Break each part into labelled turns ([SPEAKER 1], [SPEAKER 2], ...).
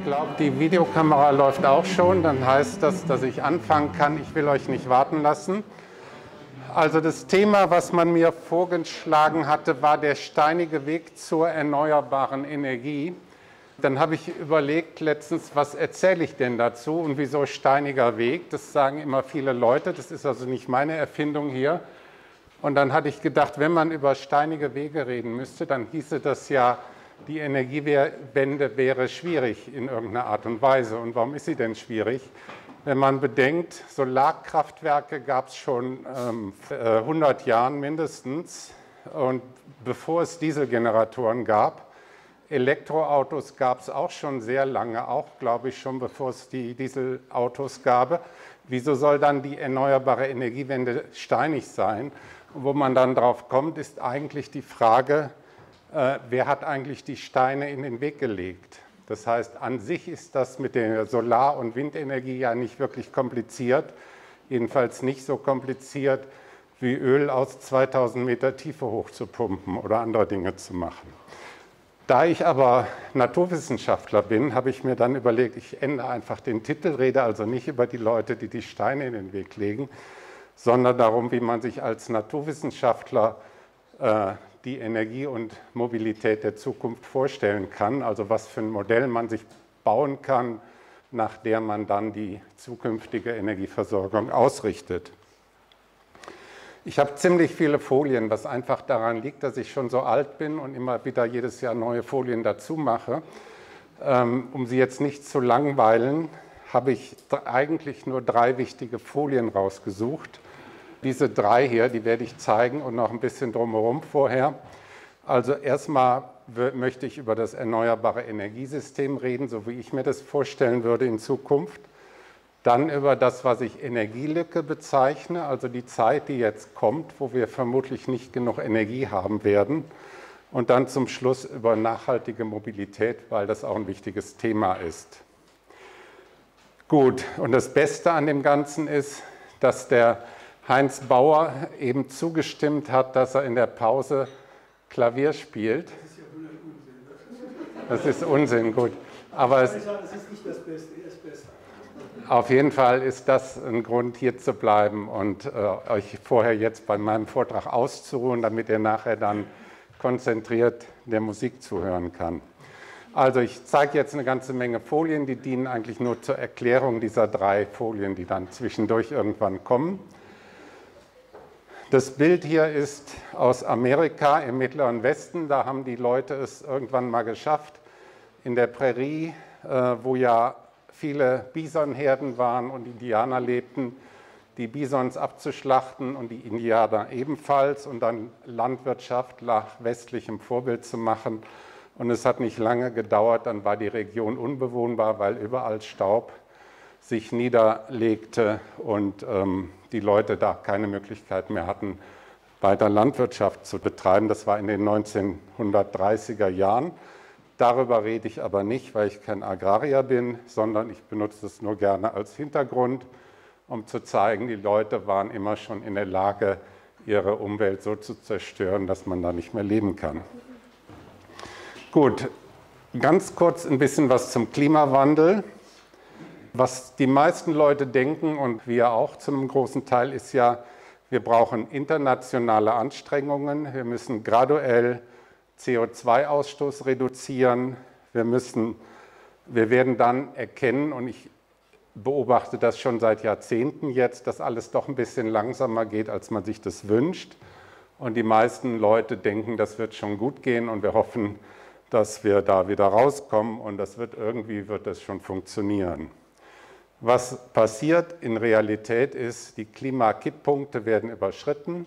[SPEAKER 1] Ich glaube, die Videokamera läuft auch schon. Dann heißt das, dass ich anfangen kann. Ich will euch nicht warten lassen. Also das Thema, was man mir vorgeschlagen hatte, war der steinige Weg zur erneuerbaren Energie. Dann habe ich überlegt letztens, was erzähle ich denn dazu und wieso steiniger Weg? Das sagen immer viele Leute. Das ist also nicht meine Erfindung hier. Und dann hatte ich gedacht, wenn man über steinige Wege reden müsste, dann hieße das ja, die Energiewende wäre schwierig in irgendeiner Art und Weise. Und warum ist sie denn schwierig? Wenn man bedenkt, Solarkraftwerke gab es schon 100 Jahren mindestens. Und bevor es Dieselgeneratoren gab, Elektroautos gab es auch schon sehr lange, auch glaube ich schon bevor es die Dieselautos gab. Wieso soll dann die erneuerbare Energiewende steinig sein? Und wo man dann drauf kommt, ist eigentlich die Frage, wer hat eigentlich die Steine in den Weg gelegt? Das heißt, an sich ist das mit der Solar- und Windenergie ja nicht wirklich kompliziert, jedenfalls nicht so kompliziert, wie Öl aus 2000 Meter Tiefe hochzupumpen oder andere Dinge zu machen. Da ich aber Naturwissenschaftler bin, habe ich mir dann überlegt, ich ändere einfach den Titel, rede also nicht über die Leute, die die Steine in den Weg legen, sondern darum, wie man sich als Naturwissenschaftler die Energie und Mobilität der Zukunft vorstellen kann, also was für ein Modell man sich bauen kann, nach der man dann die zukünftige Energieversorgung ausrichtet. Ich habe ziemlich viele Folien, was einfach daran liegt, dass ich schon so alt bin und immer wieder jedes Jahr neue Folien dazu mache. Um Sie jetzt nicht zu langweilen, habe ich eigentlich nur 3 wichtige Folien rausgesucht. Diese 3 hier, die werde ich zeigen und noch ein bisschen drumherum vorher. Also erstmal möchte ich über das erneuerbare Energiesystem reden, so wie ich mir das vorstellen würde in Zukunft. Dann über das, was ich Energielücke bezeichne, also die Zeit, die jetzt kommt, wo wir vermutlich nicht genug Energie haben werden. Und dann zum Schluss über nachhaltige Mobilität, weil das auch ein wichtiges Thema ist. Gut, und das Beste an dem Ganzen ist, dass der Heinz Bauer eben zugestimmt hat, dass er in der Pause Klavier spielt. Das ist ja Unsinn. Das ist Unsinn, gut. Aber es ist nicht das Beste, er ist besser. Auf jeden Fall ist das ein Grund, hier zu bleiben und euch vorher jetzt bei meinem Vortrag auszuruhen, damit ihr nachher dann konzentriert der Musik zuhören kann. Also ich zeige jetzt eine ganze Menge Folien, die dienen eigentlich nur zur Erklärung dieser 3 Folien, die dann zwischendurch irgendwann kommen. Das Bild hier ist aus Amerika im Mittleren Westen. Da haben die Leute es irgendwann mal geschafft, in der Prärie, wo ja viele Bisonherden waren und Indianer lebten, die Bisons abzuschlachten und die Indianer ebenfalls und dann Landwirtschaft nach westlichem Vorbild zu machen. Und es hat nicht lange gedauert, dann war die Region unbewohnbar, weil überall Staub sich niederlegte und die Leute da keine Möglichkeit mehr hatten, weiter Landwirtschaft zu betreiben. Das war in den 1930er Jahren. Darüber rede ich aber nicht, weil ich kein Agrarier bin, sondern ich benutze es nur gerne als Hintergrund, um zu zeigen, die Leute waren immer schon in der Lage, ihre Umwelt so zu zerstören, dass man da nicht mehr leben kann. Gut, ganz kurz ein bisschen was zum Klimawandel. Was die meisten Leute denken und wir auch zu einem großen Teil ist ja, wir brauchen internationale Anstrengungen, wir müssen graduell CO2-Ausstoß reduzieren, wir werden dann erkennen, und ich beobachte das schon seit Jahrzehnten jetzt, dass alles doch ein bisschen langsamer geht, als man sich das wünscht. Und die meisten Leute denken, das wird schon gut gehen und wir hoffen, dass wir da wieder rauskommen und irgendwie wird das schon funktionieren. Was passiert in Realität ist, die Klimakipppunkte werden überschritten.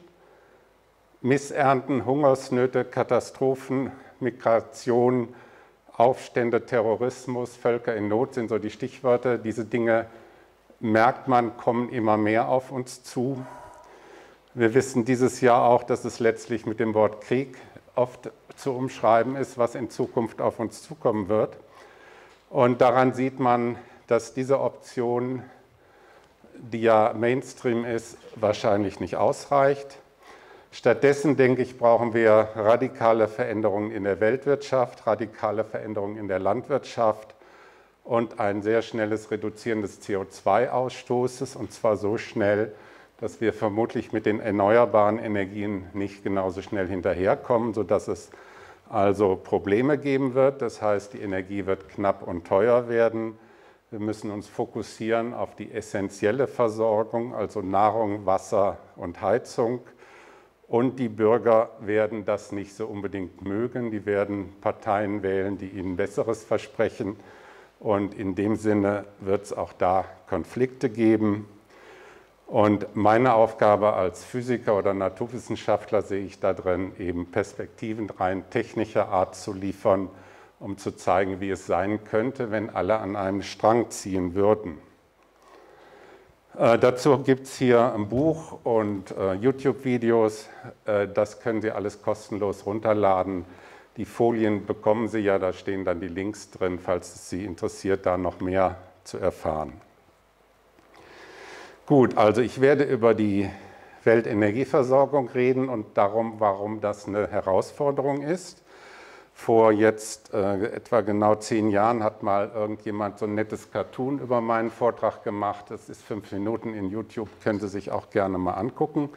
[SPEAKER 1] Missernten, Hungersnöte, Katastrophen, Migration, Aufstände, Terrorismus, Völker in Not sind so die Stichwörter. Diese Dinge merkt man, kommen immer mehr auf uns zu. Wir wissen dieses Jahr auch, dass es letztlich mit dem Wort Krieg oft zu umschreiben ist, was in Zukunft auf uns zukommen wird. Und daran sieht man, dass diese Option, die ja Mainstream ist, wahrscheinlich nicht ausreicht. Stattdessen, denke ich, brauchen wir radikale Veränderungen in der Weltwirtschaft, radikale Veränderungen in der Landwirtschaft und ein sehr schnelles Reduzieren des CO2-Ausstoßes, und zwar so schnell, dass wir vermutlich mit den erneuerbaren Energien nicht genauso schnell hinterherkommen, sodass es also Probleme geben wird. Das heißt, die Energie wird knapp und teuer werden. Wir müssen uns fokussieren auf die essentielle Versorgung, also Nahrung, Wasser und Heizung. Und die Bürger werden das nicht so unbedingt mögen. Die werden Parteien wählen, die ihnen Besseres versprechen. Und in dem Sinne wird es auch da Konflikte geben. Und meine Aufgabe als Physiker oder Naturwissenschaftler sehe ich da drin, eben Perspektiven rein technischer Art zu liefern, um zu zeigen, wie es sein könnte, wenn alle an einem Strang ziehen würden. Dazu gibt es hier ein Buch und YouTube-Videos. Das können Sie alles kostenlos runterladen. Die Folien bekommen Sie ja, da stehen dann die Links drin, falls es Sie interessiert, da noch mehr zu erfahren. Gut, also ich werde über die Weltenergieversorgung reden und darum, warum das eine Herausforderung ist. Vor jetzt etwa genau 10 Jahren hat mal irgendjemand so ein nettes Cartoon über meinen Vortrag gemacht. Das ist 5 Minuten in YouTube, können Sie sich auch gerne mal angucken.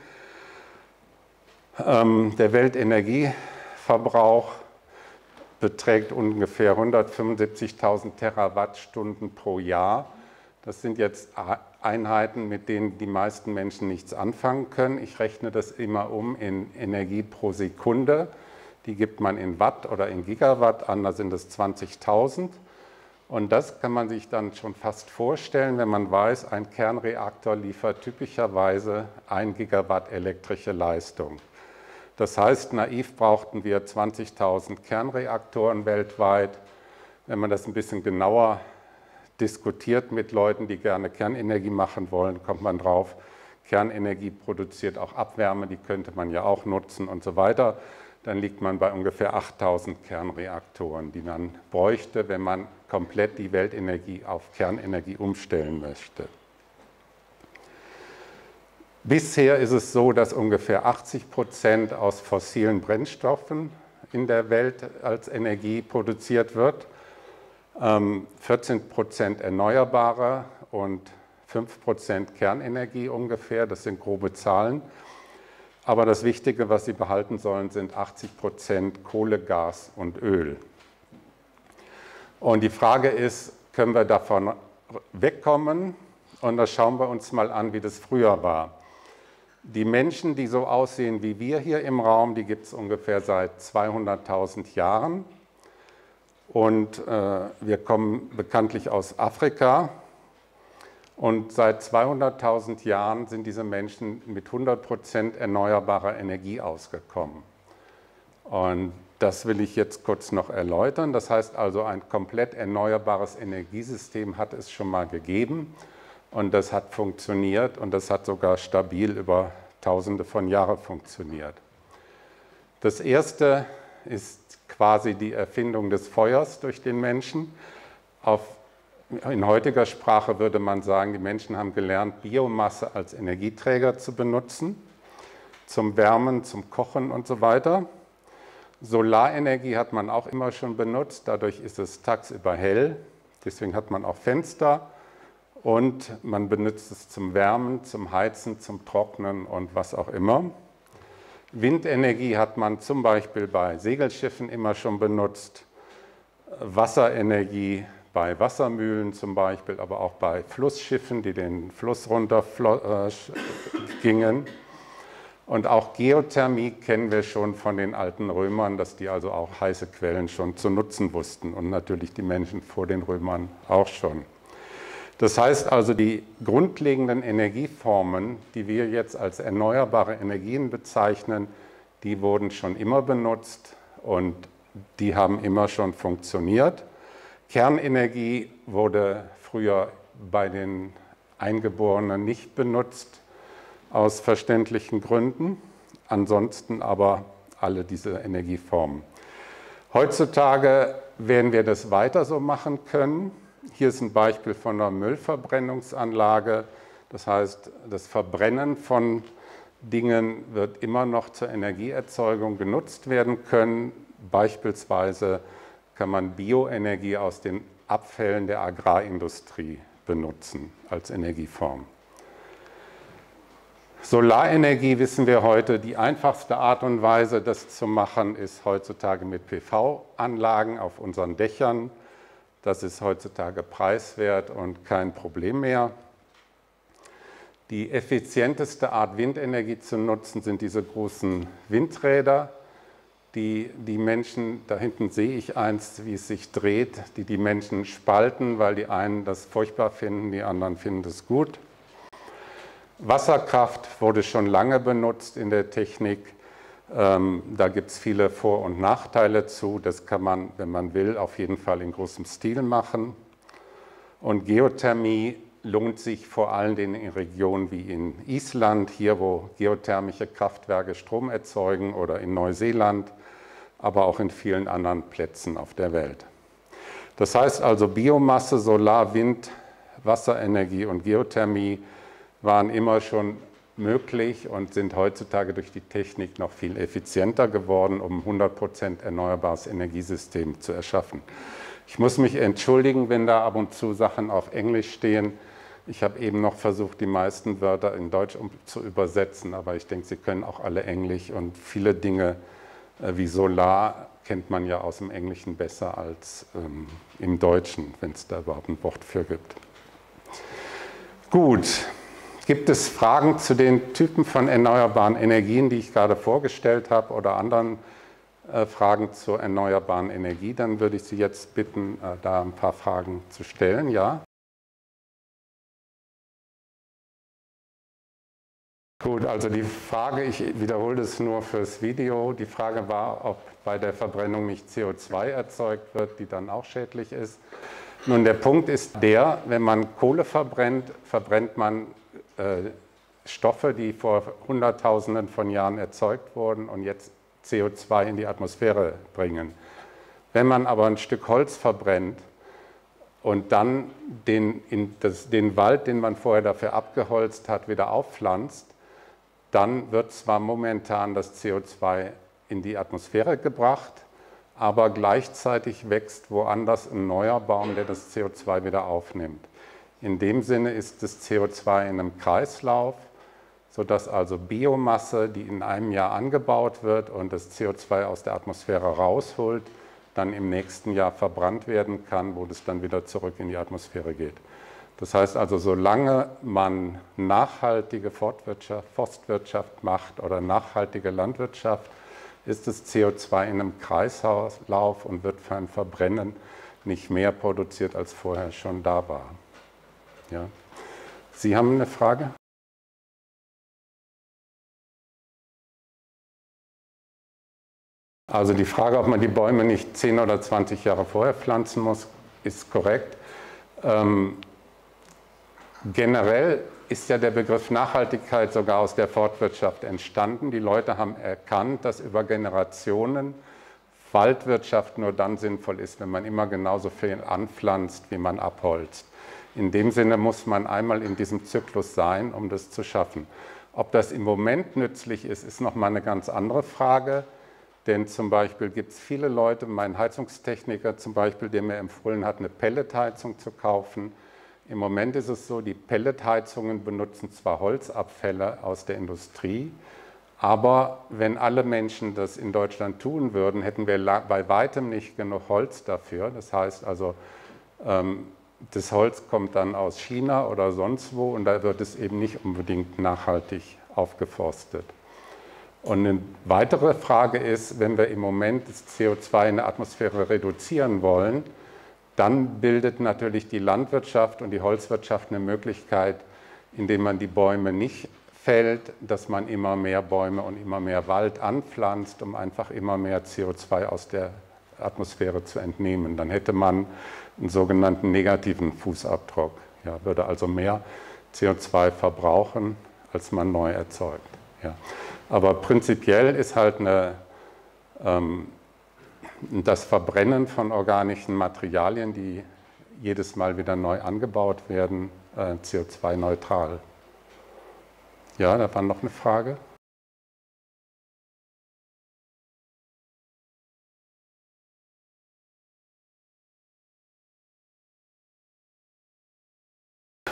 [SPEAKER 1] Der Weltenergieverbrauch beträgt ungefähr 175.000 Terawattstunden pro Jahr. Das sind jetzt Einheiten, mit denen die meisten Menschen nichts anfangen können. Ich rechne das immer um in Energie pro Sekunde. Die gibt man in Watt oder in Gigawatt an, da sind es 20.000. Und das kann man sich dann schon fast vorstellen, wenn man weiß, ein Kernreaktor liefert typischerweise 1 Gigawatt elektrische Leistung. Das heißt, naiv brauchten wir 20.000 Kernreaktoren weltweit. Wenn man das ein bisschen genauer diskutiert mit Leuten, die gerne Kernenergie machen wollen, kommt man drauf, Kernenergie produziert auch Abwärme, die könnte man ja auch nutzen und so weiter. Dann liegt man bei ungefähr 8.000 Kernreaktoren, die man bräuchte, wenn man komplett die Weltenergie auf Kernenergie umstellen möchte. Bisher ist es so, dass ungefähr 80% aus fossilen Brennstoffen in der Welt als Energie produziert wird. 14% erneuerbare und 5% Kernenergie ungefähr, das sind grobe Zahlen. Aber das Wichtige, was Sie behalten sollen, sind 80% Kohle, Gas und Öl. Und die Frage ist, können wir davon wegkommen? Und da schauen wir uns mal an, wie das früher war. Die Menschen, die so aussehen wie wir hier im Raum, die gibt es ungefähr seit 200.000 Jahren. Und wir kommen bekanntlich aus Afrika. Und seit 200.000 Jahren sind diese Menschen mit 100% erneuerbarer Energie ausgekommen. Und das will ich jetzt kurz noch erläutern. Das heißt also, ein komplett erneuerbares Energiesystem hat es schon mal gegeben. Und das hat funktioniert und das hat sogar stabil über Tausende von Jahren funktioniert. Das erste ist quasi die Erfindung des Feuers durch den Menschen. In heutiger Sprache würde man sagen, die Menschen haben gelernt, Biomasse als Energieträger zu benutzen, zum Wärmen, zum Kochen und so weiter. Solarenergie hat man auch immer schon benutzt, dadurch ist es tagsüber hell, deswegen hat man auch Fenster und man benutzt es zum Wärmen, zum Heizen, zum Trocknen und was auch immer. Windenergie hat man zum Beispiel bei Segelschiffen immer schon benutzt, Wasserenergie bei Wassermühlen zum Beispiel, aber auch bei Flussschiffen, die den Fluss runter gingen. Und auch Geothermie kennen wir schon von den alten Römern, dass die also auch heiße Quellen schon zu nutzen wussten und natürlich die Menschen vor den Römern auch schon. Das heißt also, die grundlegenden Energieformen, die wir jetzt als erneuerbare Energien bezeichnen, die wurden schon immer benutzt und die haben immer schon funktioniert. Kernenergie wurde früher bei den Eingeborenen nicht benutzt, aus verständlichen Gründen, ansonsten aber alle diese Energieformen. Heutzutage werden wir das weiter so machen können. Hier ist ein Beispiel von einer Müllverbrennungsanlage. Das heißt, das Verbrennen von Dingen wird immer noch zur Energieerzeugung genutzt werden können. Beispielsweise kann man Bioenergie aus den Abfällen der Agrarindustrie benutzen als Energieform. Solarenergie wissen wir heute, die einfachste Art und Weise, das zu machen, ist heutzutage mit PV-Anlagen auf unseren Dächern. Das ist heutzutage preiswert und kein Problem mehr. Die effizienteste Art, Windenergie zu nutzen, sind diese großen Windräder, die Menschen, da hinten sehe ich eins, wie es sich dreht, die Menschen spalten, weil die einen das furchtbar finden, die anderen finden es gut. Wasserkraft wurde schon lange benutzt in der Technik. Da gibt es viele Vor- und Nachteile zu. Das kann man, wenn man will, auf jeden Fall in großem Stil machen. Und Geothermie lohnt sich vor allen Dingen in Regionen wie in Island, hier wo geothermische Kraftwerke Strom erzeugen, oder in Neuseeland, aber auch in vielen anderen Plätzen auf der Welt. Das heißt also, Biomasse, Solar, Wind, Wasserenergie und Geothermie waren immer schon möglich und sind heutzutage durch die Technik noch viel effizienter geworden, um 100% erneuerbares Energiesystem zu erschaffen. Ich muss mich entschuldigen, wenn da ab und zu Sachen auf Englisch stehen. Ich habe eben noch versucht, die meisten Wörter in Deutsch zu übersetzen, aber ich denke, Sie können auch alle Englisch, und viele Dinge wie Solar kennt man ja aus dem Englischen besser als im Deutschen, wenn es da überhaupt ein Wort für gibt. Gut. Gibt es Fragen zu den Typen von erneuerbaren Energien, die ich gerade vorgestellt habe, oder anderen Fragen zur erneuerbaren Energie? Dann würde ich Sie jetzt bitten, da ein paar Fragen zu stellen. Ja? Gut, also die Frage, ich wiederhole das nur fürs Video, die Frage war, ob bei der Verbrennung nicht CO2 erzeugt wird, die dann auch schädlich ist. Nun, der Punkt ist der, wenn man Kohle verbrennt, verbrennt man Stoffe, die vor Hunderttausenden von Jahren erzeugt wurden und jetzt CO2 in die Atmosphäre bringen. Wenn man aber ein Stück Holz verbrennt und dann den Wald, den man vorher dafür abgeholzt hat, wieder aufpflanzt, dann wird zwar momentan das CO2 in die Atmosphäre gebracht, aber gleichzeitig wächst woanders ein neuer Baum, der das CO2 wieder aufnimmt. In dem Sinne ist das CO2 in einem Kreislauf, sodass also Biomasse, die in einem Jahr angebaut wird und das CO2 aus der Atmosphäre rausholt, dann im nächsten Jahr verbrannt werden kann, wo das dann wieder zurück in die Atmosphäre geht. Das heißt also, solange man nachhaltige Forstwirtschaft macht oder nachhaltige Landwirtschaft, ist das CO2 in einem Kreislauf und wird für ein Verbrennen nicht mehr produziert, als vorher schon da war. Ja. Sie haben eine Frage? Also die Frage, ob man die Bäume nicht 10 oder 20 Jahre vorher pflanzen muss, ist korrekt. Generell ist ja der Begriff Nachhaltigkeit sogar aus der Forstwirtschaft entstanden. Die Leute haben erkannt, dass über Generationen Waldwirtschaft nur dann sinnvoll ist, wenn man immer genauso viel anpflanzt, wie man abholzt. In dem Sinne muss man einmal in diesem Zyklus sein, um das zu schaffen. Ob das im Moment nützlich ist, ist nochmal eine ganz andere Frage. Denn zum Beispiel gibt es viele Leute, mein Heizungstechniker zum Beispiel, der mir empfohlen hat, eine Pelletheizung zu kaufen. Im Moment ist es so, die Pelletheizungen benutzen zwar Holzabfälle aus der Industrie, aber wenn alle Menschen das in Deutschland tun würden, hätten wir bei weitem nicht genug Holz dafür. Das heißt also, das Holz kommt dann aus China oder sonst wo und da wird es eben nicht unbedingt nachhaltig aufgeforstet. Und eine weitere Frage ist, wenn wir im Moment das CO2 in der Atmosphäre reduzieren wollen, dann bildet natürlich die Landwirtschaft und die Holzwirtschaft eine Möglichkeit, indem man die Bäume nicht fällt, dass man immer mehr Bäume und immer mehr Wald anpflanzt, um einfach immer mehr CO2 aus der Atmosphäre zu entnehmen. Dann hätte man einen sogenannten negativen Fußabdruck. Ja, würde also mehr CO2 verbrauchen, als man neu erzeugt. Ja. Aber prinzipiell ist halt das Verbrennen von organischen Materialien, die jedes Mal wieder neu angebaut werden, CO2-neutral. Ja, da war noch eine Frage.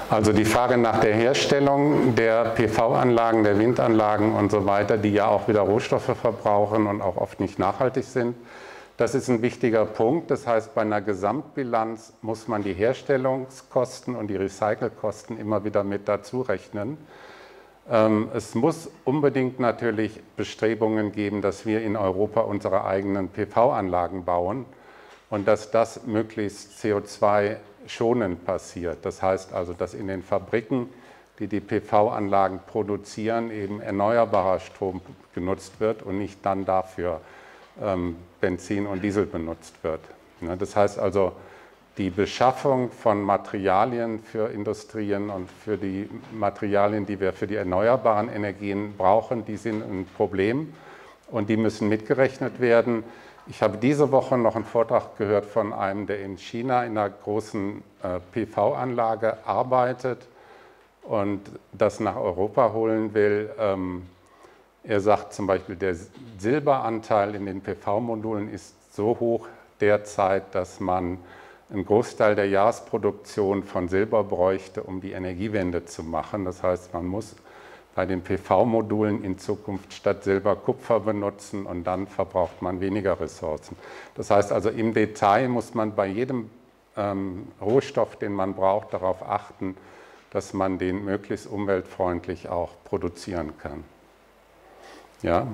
[SPEAKER 1] Also die Frage nach der Herstellung der PV-Anlagen, der Windanlagen und so weiter, die ja auch wieder Rohstoffe verbrauchen und auch oft nicht nachhaltig sind, das ist ein wichtiger Punkt. Das heißt, bei einer Gesamtbilanz muss man die Herstellungskosten und die Recycelkosten immer wieder mit dazu rechnen. Es muss unbedingt natürlich Bestrebungen geben, dass wir in Europa unsere eigenen PV-Anlagen bauen und dass das möglichst CO2-schonend passiert. Das heißt also, dass in den Fabriken, die die PV-Anlagen produzieren, eben erneuerbarer Strom genutzt wird und nicht dann dafür Benzin und Diesel benutzt wird. Das heißt also, die Beschaffung von Materialien für Industrien und für die Materialien, die wir für die erneuerbaren Energien brauchen, die sind ein Problem und die müssen mitgerechnet werden. Ich habe diese Woche noch einen Vortrag gehört von einem, der in China in einer großen PV-Anlage arbeitet und das nach Europa holen will. Er sagt zum Beispiel, der Silberanteil in den PV-Modulen ist so hoch derzeit, dass man einen Großteil der Jahresproduktion von Silber bräuchte, um die Energiewende zu machen. Das heißt, man muss bei den PV-Modulen in Zukunft statt Silber Kupfer benutzen und dann verbraucht man weniger Ressourcen. Das heißt also, im Detail muss man bei jedem Rohstoff, den man braucht, darauf achten, dass man den möglichst umweltfreundlich auch produzieren kann. Ja.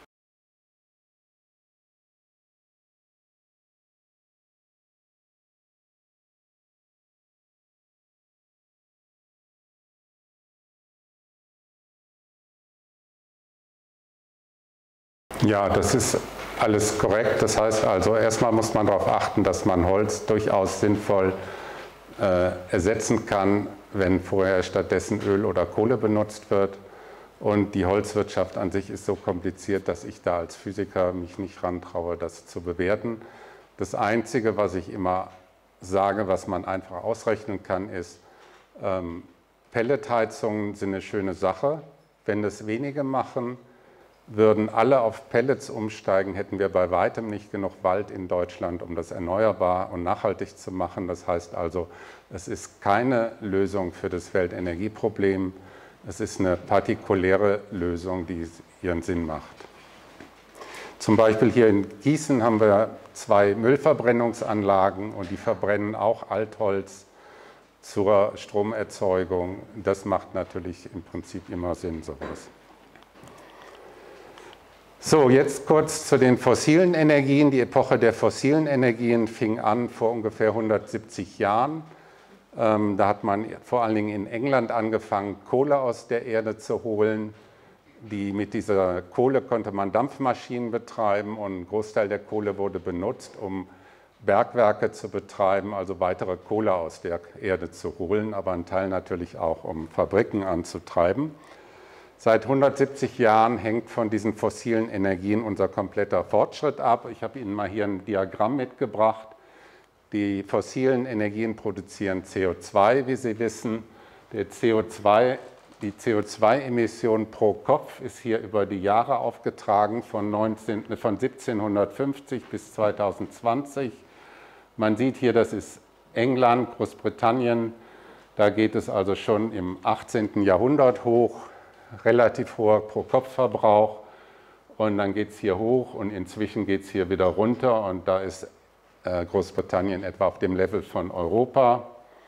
[SPEAKER 1] Ja, das ist alles korrekt. Das heißt also, erstmal muss man darauf achten, dass man Holz durchaus sinnvoll ersetzen kann, wenn vorher stattdessen Öl oder Kohle benutzt wird. Und die Holzwirtschaft an sich ist so kompliziert, dass ich da als Physiker mich nicht rantraue, das zu bewerten. Das Einzige, was ich immer sage, was man einfach ausrechnen kann, ist, Pelletheizungen sind eine schöne Sache. Wenn das wenige machen, würden alle auf Pellets umsteigen, hätten wir bei weitem nicht genug Wald in Deutschland, um das erneuerbar und nachhaltig zu machen. Das heißt also, es ist keine Lösung für das Weltenergieproblem. Es ist eine partikuläre Lösung, die ihren Sinn macht. Zum Beispiel hier in Gießen haben wir 2 Müllverbrennungsanlagen und die verbrennen auch Altholz zur Stromerzeugung. Das macht natürlich im Prinzip immer Sinn, sowas. So, jetzt kurz zu den fossilen Energien. Die Epoche der fossilen Energien fing an vor ungefähr 170 Jahren. Da hat man vor allen Dingen in England angefangen, Kohle aus der Erde zu holen. Mit dieser Kohle konnte man Dampfmaschinen betreiben und ein Großteil der Kohle wurde benutzt, um Bergwerke zu betreiben, also weitere Kohle aus der Erde zu holen, aber ein Teil natürlich auch, um Fabriken anzutreiben. Seit 170 Jahren hängt von diesen fossilen Energien unser kompletter Fortschritt ab. Ich habe Ihnen mal hier ein Diagramm mitgebracht. Die fossilen Energien produzieren CO2, wie Sie wissen. Die CO2-Emission pro Kopf ist hier über die Jahre aufgetragen, von 1750 bis 2020. Man sieht hier, das ist England, Großbritannien. Da geht es also schon im 18. Jahrhundert hoch. Relativ hoher Pro-Kopf-Verbrauch und dann geht es hier hoch und inzwischen geht es hier wieder runter und da ist Großbritannien etwa auf dem Level von Europa.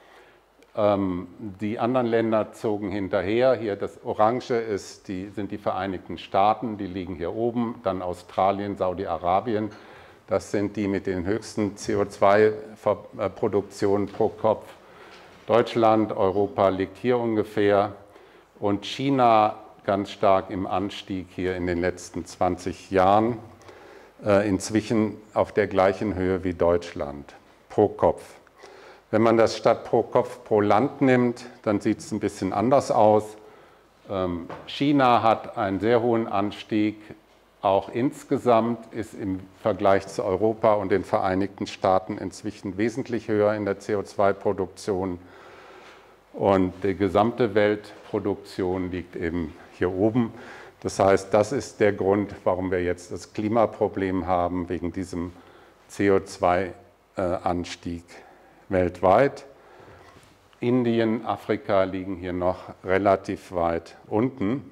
[SPEAKER 1] Die anderen Länder zogen hinterher. Hier das Orange sind die Vereinigten Staaten, die liegen hier oben, dann Australien, Saudi-Arabien. Das sind die mit den höchsten CO2-Produktionen pro Kopf. Deutschland, Europa liegt hier ungefähr. Und China ganz stark im Anstieg hier in den letzten 20 Jahren, inzwischen auf der gleichen Höhe wie Deutschland pro Kopf. Wenn man das statt pro Kopf pro Land nimmt, dann sieht es ein bisschen anders aus. China hat einen sehr hohen Anstieg, auch insgesamt ist im Vergleich zu Europa und den Vereinigten Staaten inzwischen wesentlich höher in der CO2-Produktion. Und die gesamte Weltproduktion liegt eben hier oben. Das heißt, das ist der Grund, warum wir jetzt das Klimaproblem haben, wegen diesem CO2-Anstieg weltweit. Indien, Afrika liegen hier noch relativ weit unten.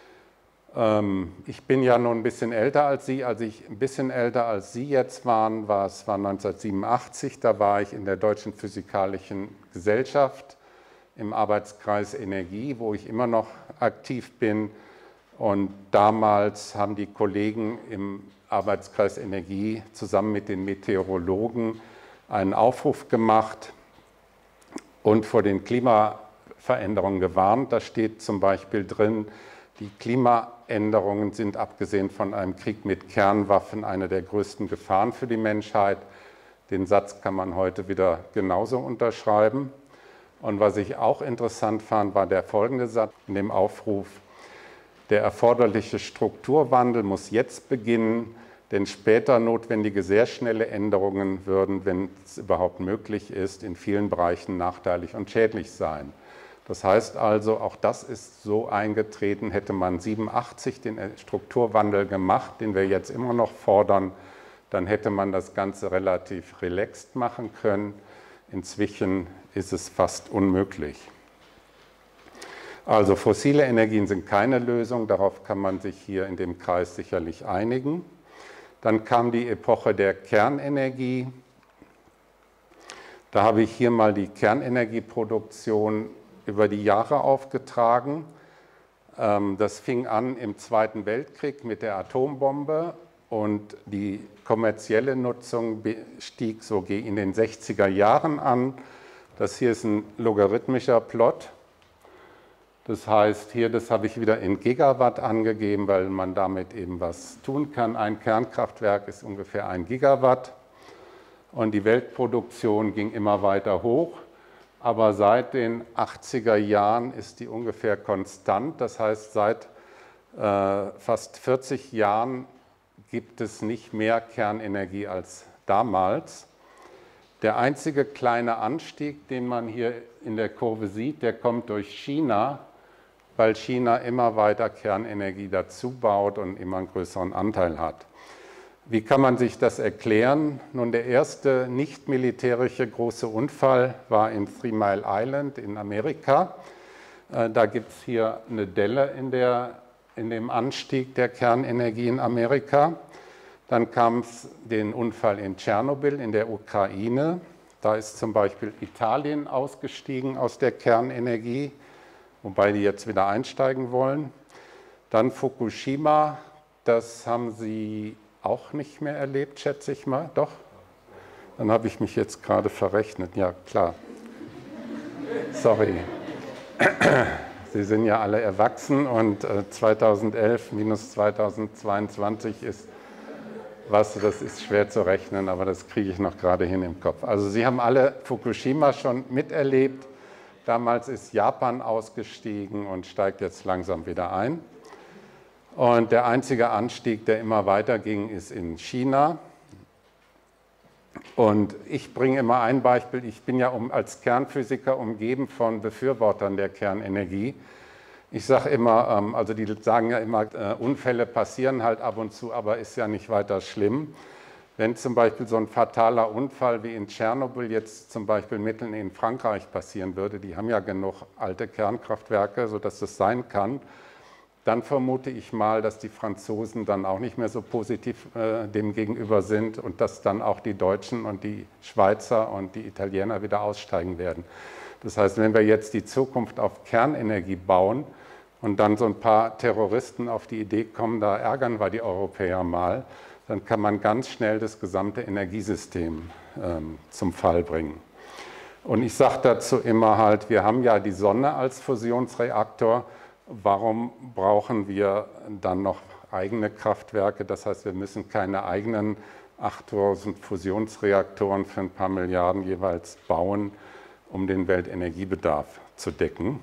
[SPEAKER 1] Ich bin ja nun ein bisschen älter als Sie. Als ich ein bisschen älter als Sie jetzt waren, war 1987, da war ich in der Deutschen Physikalischen Gesellschaft im Arbeitskreis Energie, wo ich immer noch aktiv bin. Und damals haben die Kollegen im Arbeitskreis Energie zusammen mit den Meteorologen einen Aufruf gemacht und vor den Klimaveränderungen gewarnt. Da steht zum Beispiel drin, die Klimaänderungen sind abgesehen von einem Krieg mit Kernwaffen eine der größten Gefahren für die Menschheit. Den Satz kann man heute wieder genauso unterschreiben. Und was ich auch interessant fand, war der folgende Satz in dem Aufruf: Der erforderliche Strukturwandel muss jetzt beginnen, denn später notwendige sehr schnelle Änderungen würden, wenn es überhaupt möglich ist, in vielen Bereichen nachteilig und schädlich sein. Das heißt also, auch das ist so eingetreten, hätte man 1987 den Strukturwandel gemacht, den wir jetzt immer noch fordern, dann hätte man das Ganze relativ relaxed machen können. Inzwischen ist es fast unmöglich. Also fossile Energien sind keine Lösung, darauf kann man sich hier in dem Kreis sicherlich einigen. Dann kam die Epoche der Kernenergie. Da habe ich hier mal die Kernenergieproduktion über die Jahre aufgetragen. Das fing an im Zweiten Weltkrieg mit der Atombombe und die kommerzielle Nutzung stieg so in den 60er Jahren an. Das hier ist ein logarithmischer Plot. Das heißt, hier, das habe ich wieder in Gigawatt angegeben, weil man damit eben was tun kann. Ein Kernkraftwerk ist ungefähr 1 Gigawatt und die Weltproduktion ging immer weiter hoch. Aber seit den 80er Jahren ist die ungefähr konstant. Das heißt, seit fast 40 Jahren gibt es nicht mehr Kernenergie als damals. Der einzige kleine Anstieg, den man hier in der Kurve sieht, der kommt durch China, weil China immer weiter Kernenergie dazu baut und immer einen größeren Anteil hat. Wie kann man sich das erklären? Nun, der erste nicht militärische große Unfall war in 3 Mile Island in Amerika. Da gibt es hier eine Delle in dem Anstieg der Kernenergie in Amerika. Dann kam es den Unfall in Tschernobyl in der Ukraine. Da ist zum Beispiel Italien ausgestiegen aus der Kernenergie, wobei die jetzt wieder einsteigen wollen. Dann Fukushima, das haben Sie auch nicht mehr erlebt, schätze ich mal. Doch? Dann habe ich mich jetzt gerade verrechnet. Ja, klar. Sorry. Sie sind ja alle erwachsen und 2011 minus 2022 ist, das ist schwer zu rechnen, aber das kriege ich noch gerade hin im Kopf. Also Sie haben alle Fukushima schon miterlebt. Damals ist Japan ausgestiegen und steigt jetzt langsam wieder ein. Und der einzige Anstieg, der immer weiter ging, ist in China. Und ich bringe immer ein Beispiel. Ich bin ja als Kernphysiker umgeben von Befürwortern der Kernenergie. Ich sage immer, also die sagen ja immer, Unfälle passieren halt ab und zu, aber ist ja nicht weiter schlimm. Wenn zum Beispiel so ein fataler Unfall wie in Tschernobyl jetzt zum Beispiel mitten in Frankreich passieren würde, die haben ja genug alte Kernkraftwerke, sodass das sein kann, dann vermute ich mal, dass die Franzosen dann auch nicht mehr so positiv dem gegenüber sind und dass dann auch die Deutschen und die Schweizer und die Italiener wieder aussteigen werden. Das heißt, wenn wir jetzt die Zukunft auf Kernenergie bauen und dann so ein paar Terroristen auf die Idee kommen, da ärgern wir die Europäer mal, dann kann man ganz schnell das gesamte Energiesystem zum Fall bringen. Und ich sage dazu immer halt, wir haben ja die Sonne als Fusionsreaktor. Warum brauchen wir dann noch eigene Kraftwerke? Das heißt, wir müssen keine eigenen 8000 Fusionsreaktoren für ein paar Milliarden jeweils bauen, um den Weltenergiebedarf zu decken.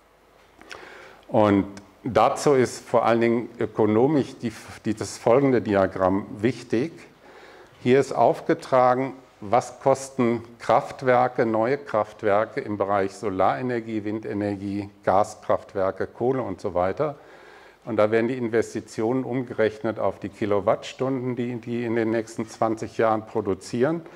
[SPEAKER 1] Und dazu ist vor allen Dingen ökonomisch das folgende Diagramm wichtig. Hier ist aufgetragen, was kosten Kraftwerke, neue Kraftwerke im Bereich Solarenergie, Windenergie, Gaskraftwerke, Kohle und so weiter. Und da werden die Investitionen umgerechnet auf die Kilowattstunden, die in den nächsten 20 Jahren produzieren.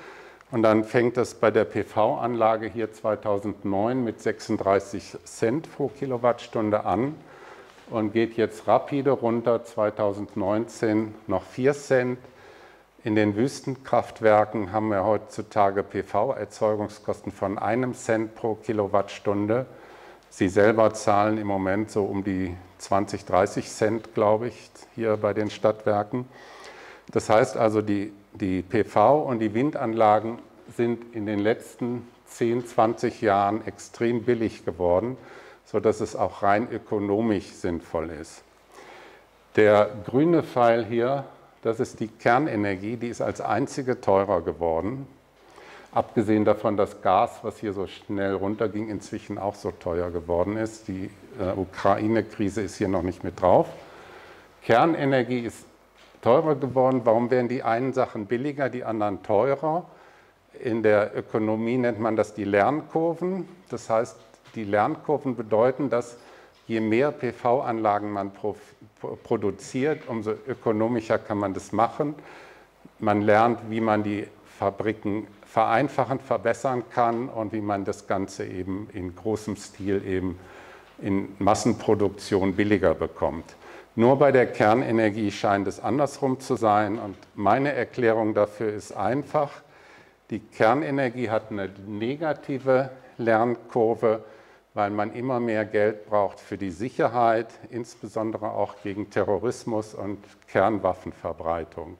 [SPEAKER 1] Und dann fängt es bei der PV-Anlage hier 2009 mit 36 Cent pro Kilowattstunde an und geht jetzt rapide runter, 2019 noch 4 Cent. In den Wüstenkraftwerken haben wir heutzutage PV-Erzeugungskosten von 1 Cent pro Kilowattstunde. Sie selber zahlen im Moment so um die 20, 30 Cent, glaube ich, hier bei den Stadtwerken. Das heißt also, die PV- und die Windanlagen sind in den letzten 10, 20 Jahren extrem billig geworden, sodass es auch rein ökonomisch sinnvoll ist. Der grüne Pfeil hier, das ist die Kernenergie, die ist als einzige teurer geworden. Abgesehen davon, dass Gas, was hier so schnell runterging, inzwischen auch so teuer geworden ist. Die Ukraine-Krise ist hier noch nicht mit drauf. Kernenergie ist teurer geworden. Warum werden die einen Sachen billiger, die anderen teurer? In der Ökonomie nennt man das die Lernkurven. Das heißt, die Lernkurven bedeuten, dass je mehr PV-Anlagen man produziert, umso ökonomischer kann man das machen. Man lernt, wie man die Fabriken vereinfachen, verbessern kann und wie man das Ganze eben in großem Stil eben in Massenproduktion billiger bekommt. Nur bei der Kernenergie scheint es andersrum zu sein und meine Erklärung dafür ist einfach, die Kernenergie hat eine negative Lernkurve, weil man immer mehr Geld braucht für die Sicherheit, insbesondere auch gegen Terrorismus und Kernwaffenverbreitung.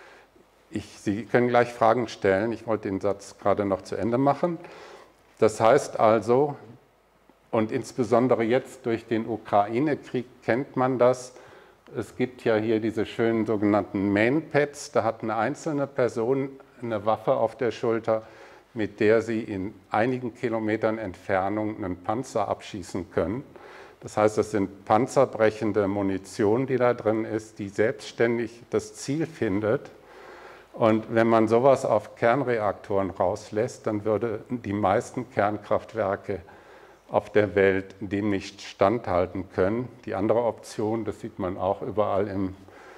[SPEAKER 1] Sie können gleich Fragen stellen, ich wollte den Satz gerade noch zu Ende machen. Das heißt also, und insbesondere jetzt durch den Ukraine-Krieg kennt man das, es gibt ja hier diese schönen sogenannten Man-Pads, da hat eine einzelne Person eine Waffe auf der Schulter, mit der sie in einigen Kilometern Entfernung einen Panzer abschießen können. Das heißt, das sind panzerbrechende Munition, die da drin ist, die selbstständig das Ziel findet. Und wenn man sowas auf Kernreaktoren rauslässt, dann würden die meisten Kernkraftwerke auf der Welt dem nicht standhalten können. Die andere Option, das sieht man auch überall in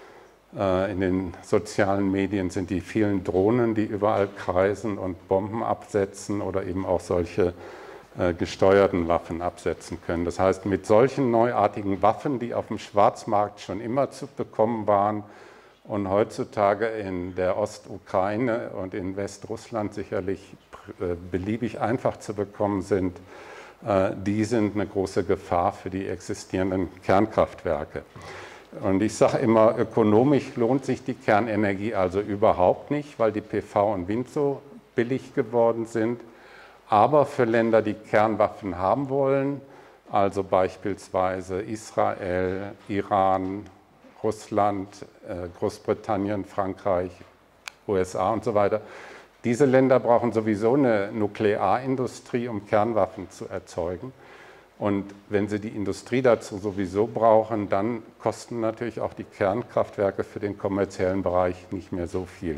[SPEAKER 1] den sozialen Medien, sind die vielen Drohnen, die überall kreisen und Bomben absetzen oder eben auch solche gesteuerten Waffen absetzen können. Das heißt, mit solchen neuartigen Waffen, die auf dem Schwarzmarkt schon immer zu bekommen waren und heutzutage in der Ostukraine und in Westrussland sicherlich beliebig einfach zu bekommen sind, die sind eine große Gefahr für die existierenden Kernkraftwerke. Und ich sage immer, ökonomisch lohnt sich die Kernenergie also überhaupt nicht, weil die PV und Wind so billig geworden sind. Aber für Länder, die Kernwaffen haben wollen, also beispielsweise Israel, Iran, Russland, Großbritannien, Frankreich, USA und so weiter, diese Länder brauchen sowieso eine Nuklearindustrie, um Kernwaffen zu erzeugen. Und wenn sie die Industrie dazu sowieso brauchen, dann kosten natürlich auch die Kernkraftwerke für den kommerziellen Bereich nicht mehr so viel.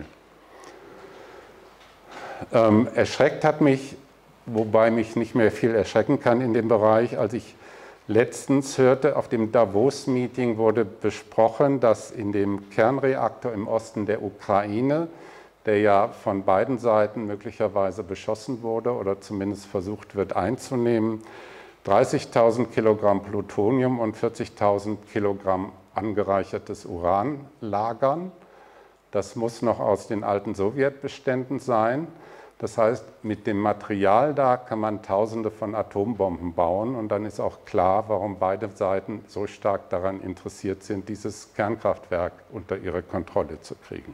[SPEAKER 1] Erschreckt hat mich, wobei mich nicht mehr viel erschrecken kann in dem Bereich, als ich letztens hörte, auf dem Davos-Meeting wurde besprochen, dass in dem Kernreaktor im Osten der Ukraine, der ja von beiden Seiten möglicherweise beschossen wurde oder zumindest versucht wird einzunehmen, 30.000 Kilogramm Plutonium und 40.000 Kilogramm angereichertes Uran lagern. Das muss noch aus den alten Sowjetbeständen sein. Das heißt, mit dem Material da kann man Tausende von Atombomben bauen und dann ist auch klar, warum beide Seiten so stark daran interessiert sind, dieses Kernkraftwerk unter ihre Kontrolle zu kriegen.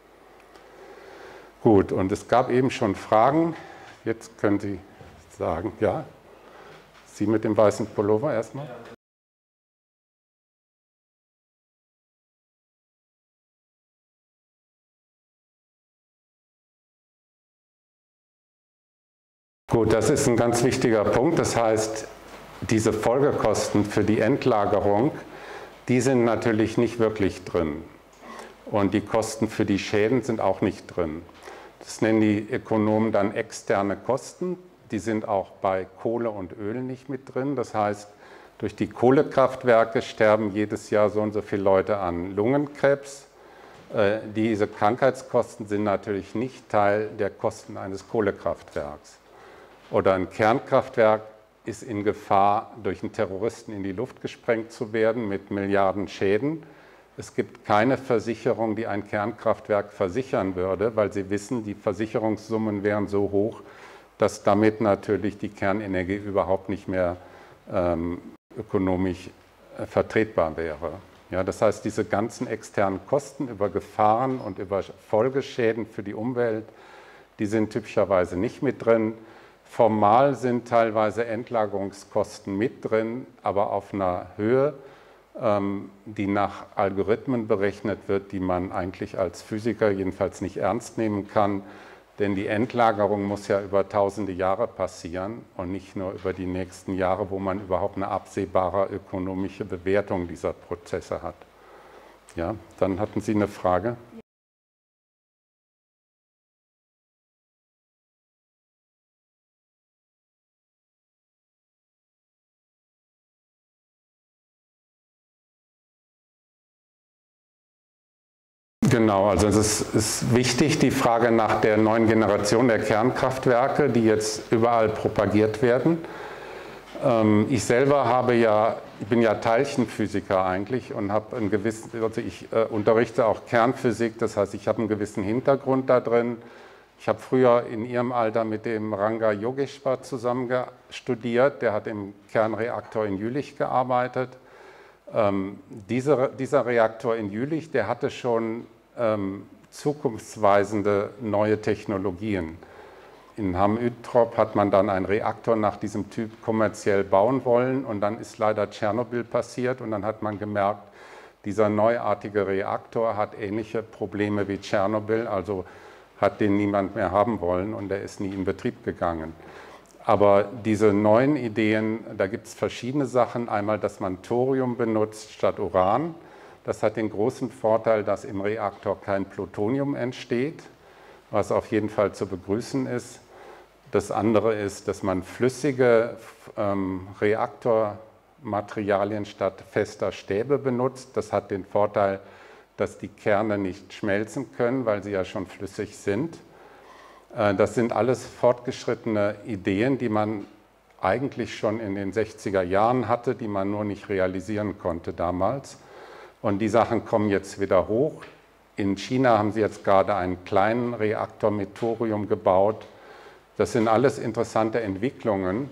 [SPEAKER 1] Gut, und es gab eben schon Fragen. Jetzt können Sie sagen, ja? Sie mit dem weißen Pullover erstmal. Gut, das ist ein ganz wichtiger Punkt. Das heißt, diese Folgekosten für die Endlagerung, die sind natürlich nicht wirklich drin. Und die Kosten für die Schäden sind auch nicht drin. Das nennen die Ökonomen dann externe Kosten. Die sind auch bei Kohle und Öl nicht mit drin. Das heißt, durch die Kohlekraftwerke sterben jedes Jahr so und so viele Leute an Lungenkrebs. Diese Krankheitskosten sind natürlich nicht Teil der Kosten eines Kohlekraftwerks. Oder ein Kernkraftwerk ist in Gefahr, durch einen Terroristen in die Luft gesprengt zu werden mit Milliarden Schäden. Es gibt keine Versicherung, die ein Kernkraftwerk versichern würde, weil sie wissen, die Versicherungssummen wären so hoch, dass damit natürlich die Kernenergie überhaupt nicht mehr ökonomisch vertretbar wäre. Ja, das heißt, diese ganzen externen Kosten über Gefahren und über Folgeschäden für die Umwelt, die sind typischerweise nicht mit drin. Formal sind teilweise Endlagerungskosten mit drin, aber auf einer Höhe, die nach Algorithmen berechnet wird, die man eigentlich als Physiker jedenfalls nicht ernst nehmen kann. Denn die Endlagerung muss ja über tausende Jahre passieren und nicht nur über die nächsten Jahre, wo man überhaupt eine absehbare ökonomische Bewertung dieser Prozesse hat. Ja, dann hatten Sie eine Frage? Genau, also es ist wichtig, die Frage nach der neuen Generation der Kernkraftwerke, die jetzt überall propagiert werden. Ich selber bin ja Teilchenphysiker eigentlich und habe also ich unterrichte auch Kernphysik, das heißt, ich habe einen gewissen Hintergrund da drin. Ich habe früher in Ihrem Alter mit dem Ranga Yogeshwar zusammen studiert, der hat im Kernreaktor in Jülich gearbeitet. Dieser Reaktor in Jülich, der hatte schon zukunftsweisende neue Technologien. In Hamm-Uttrop hat man dann einen Reaktor nach diesem Typ kommerziell bauen wollen und dann ist leider Tschernobyl passiert und dann hat man gemerkt, dieser neuartige Reaktor hat ähnliche Probleme wie Tschernobyl, also hat den niemand mehr haben wollen und der ist nie in Betrieb gegangen. Aber diese neuen Ideen, da gibt es verschiedene Sachen. Einmal, dass man Thorium benutzt statt Uran. Das hat den großen Vorteil, dass im Reaktor kein Plutonium entsteht, was auf jeden Fall zu begrüßen ist. Das andere ist, dass man flüssige Reaktormaterialien statt fester Stäbe benutzt. Das hat den Vorteil, dass die Kerne nicht schmelzen können, weil sie ja schon flüssig sind. Das sind alles fortgeschrittene Ideen, die man eigentlich schon in den 60er Jahren hatte, die man nur nicht realisieren konnte damals. Und die Sachen kommen jetzt wieder hoch. In China haben sie jetzt gerade einen kleinen Reaktor mit Thorium gebaut. Das sind alles interessante Entwicklungen.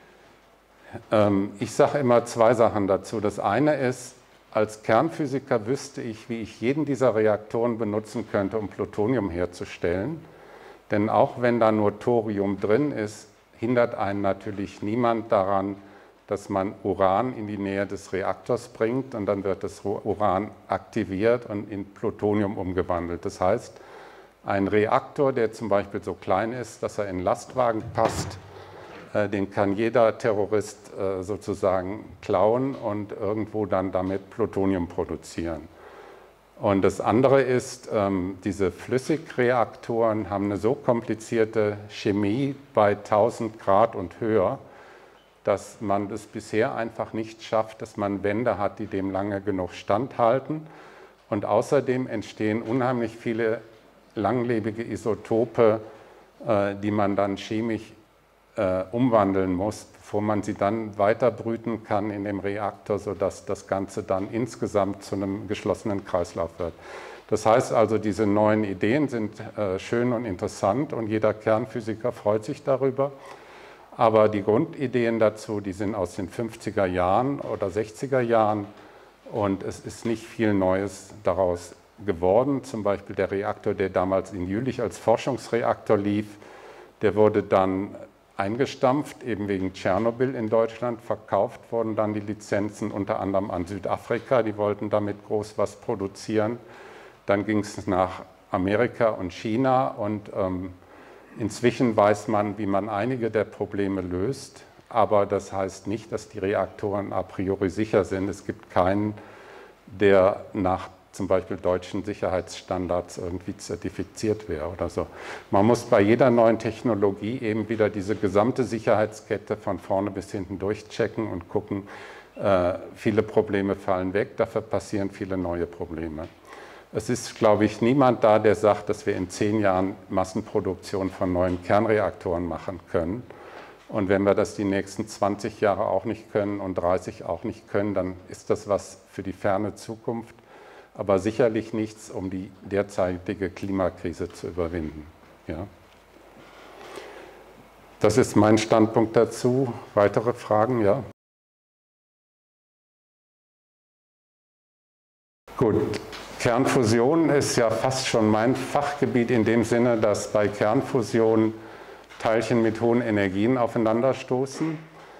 [SPEAKER 1] Ich sage immer zwei Sachen dazu. Das eine ist, als Kernphysiker wüsste ich, wie ich jeden dieser Reaktoren benutzen könnte, um Plutonium herzustellen. Denn auch wenn da nur Thorium drin ist, hindert einen natürlich niemand daran, dass man Uran in die Nähe des Reaktors bringt und dann wird das Uran aktiviert und in Plutonium umgewandelt. Das heißt, ein Reaktor, der zum Beispiel so klein ist, dass er in Lastwagen passt, den kann jeder Terrorist sozusagen klauen und irgendwo dann damit Plutonium produzieren. Und das andere ist, diese Flüssigreaktoren haben eine so komplizierte Chemie bei 1000 Grad und höher, dass man es bisher einfach nicht schafft, dass man Wände hat, die dem lange genug standhalten. Und außerdem entstehen unheimlich viele langlebige Isotope, die man dann chemisch umwandeln muss, bevor man sie dann weiter brüten kann in dem Reaktor, sodass das Ganze dann insgesamt zu einem geschlossenen Kreislauf wird. Das heißt also, diese neuen Ideen sind schön und interessant und jeder Kernphysiker freut sich darüber. Aber die Grundideen dazu, die sind aus den 50er Jahren oder 60er Jahren und es ist nicht viel Neues daraus geworden. Zum Beispiel der Reaktor, der damals in Jülich als Forschungsreaktor lief, der wurde dann eingestampft, eben wegen Tschernobyl in Deutschland. Verkauft wurden dann die Lizenzen unter anderem an Südafrika, die wollten damit groß was produzieren. Dann ging es nach Amerika und China und inzwischen weiß man, wie man einige der Probleme löst, aber das heißt nicht, dass die Reaktoren a priori sicher sind. Es gibt keinen, der nach zum Beispiel deutschen Sicherheitsstandards irgendwie zertifiziert wäre oder so. Man muss bei jeder neuen Technologie eben wieder diese gesamte Sicherheitskette von vorne bis hinten durchchecken und gucken, viele Probleme fallen weg, dafür passieren viele neue Probleme. Es ist, glaube ich, niemand da, der sagt, dass wir in 10 Jahren Massenproduktion von neuen Kernreaktoren machen können. Und wenn wir das die nächsten 20 Jahre auch nicht können und 30 auch nicht können, dann ist das was für die ferne Zukunft, aber sicherlich nichts, um die derzeitige Klimakrise zu überwinden. Ja. Das ist mein Standpunkt dazu. Weitere Fragen? Ja. Gut, Kernfusion ist ja fast schon mein Fachgebiet in dem Sinne, dass bei Kernfusion Teilchen mit hohen Energien aufeinanderstoßen.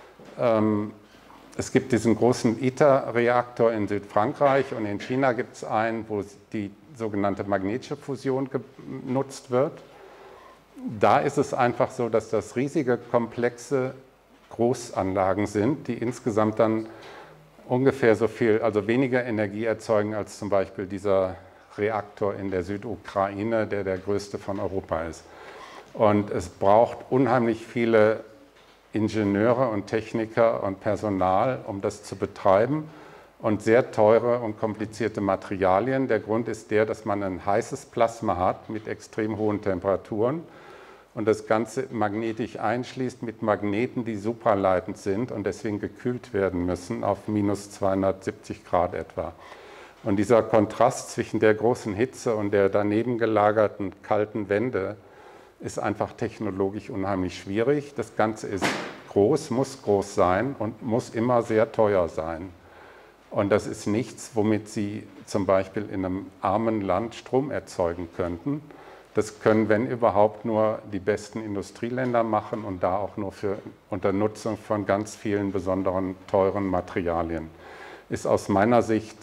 [SPEAKER 1] Es gibt diesen großen ITER-Reaktor in Südfrankreich und in China gibt es einen, wo die sogenannte magnetische Fusion genutzt wird. Da ist es einfach so, dass das riesige, komplexe Großanlagen sind, die insgesamt dann ungefähr so viel, also weniger Energie erzeugen als zum Beispiel dieser Reaktor in der Südukraine, der der größte von Europa ist. Und es braucht unheimlich viele Ingenieure und Techniker und Personal, um das zu betreiben, und sehr teure und komplizierte Materialien. Der Grund ist der, dass man ein heißes Plasma hat mit extrem hohen Temperaturen und das Ganze magnetisch einschließt mit Magneten, die supraleitend sind und deswegen gekühlt werden müssen auf minus 270 Grad etwa. Und dieser Kontrast zwischen der großen Hitze und der daneben gelagerten kalten Wände ist einfach technologisch unheimlich schwierig. Das Ganze ist groß, muss groß sein und muss immer sehr teuer sein. Und das ist nichts, womit Sie zum Beispiel in einem armen Land Strom erzeugen könnten. Das können, wenn überhaupt, nur die besten Industrieländer machen und da auch nur unter Nutzung von ganz vielen besonderen teuren Materialien. Ist aus meiner Sicht,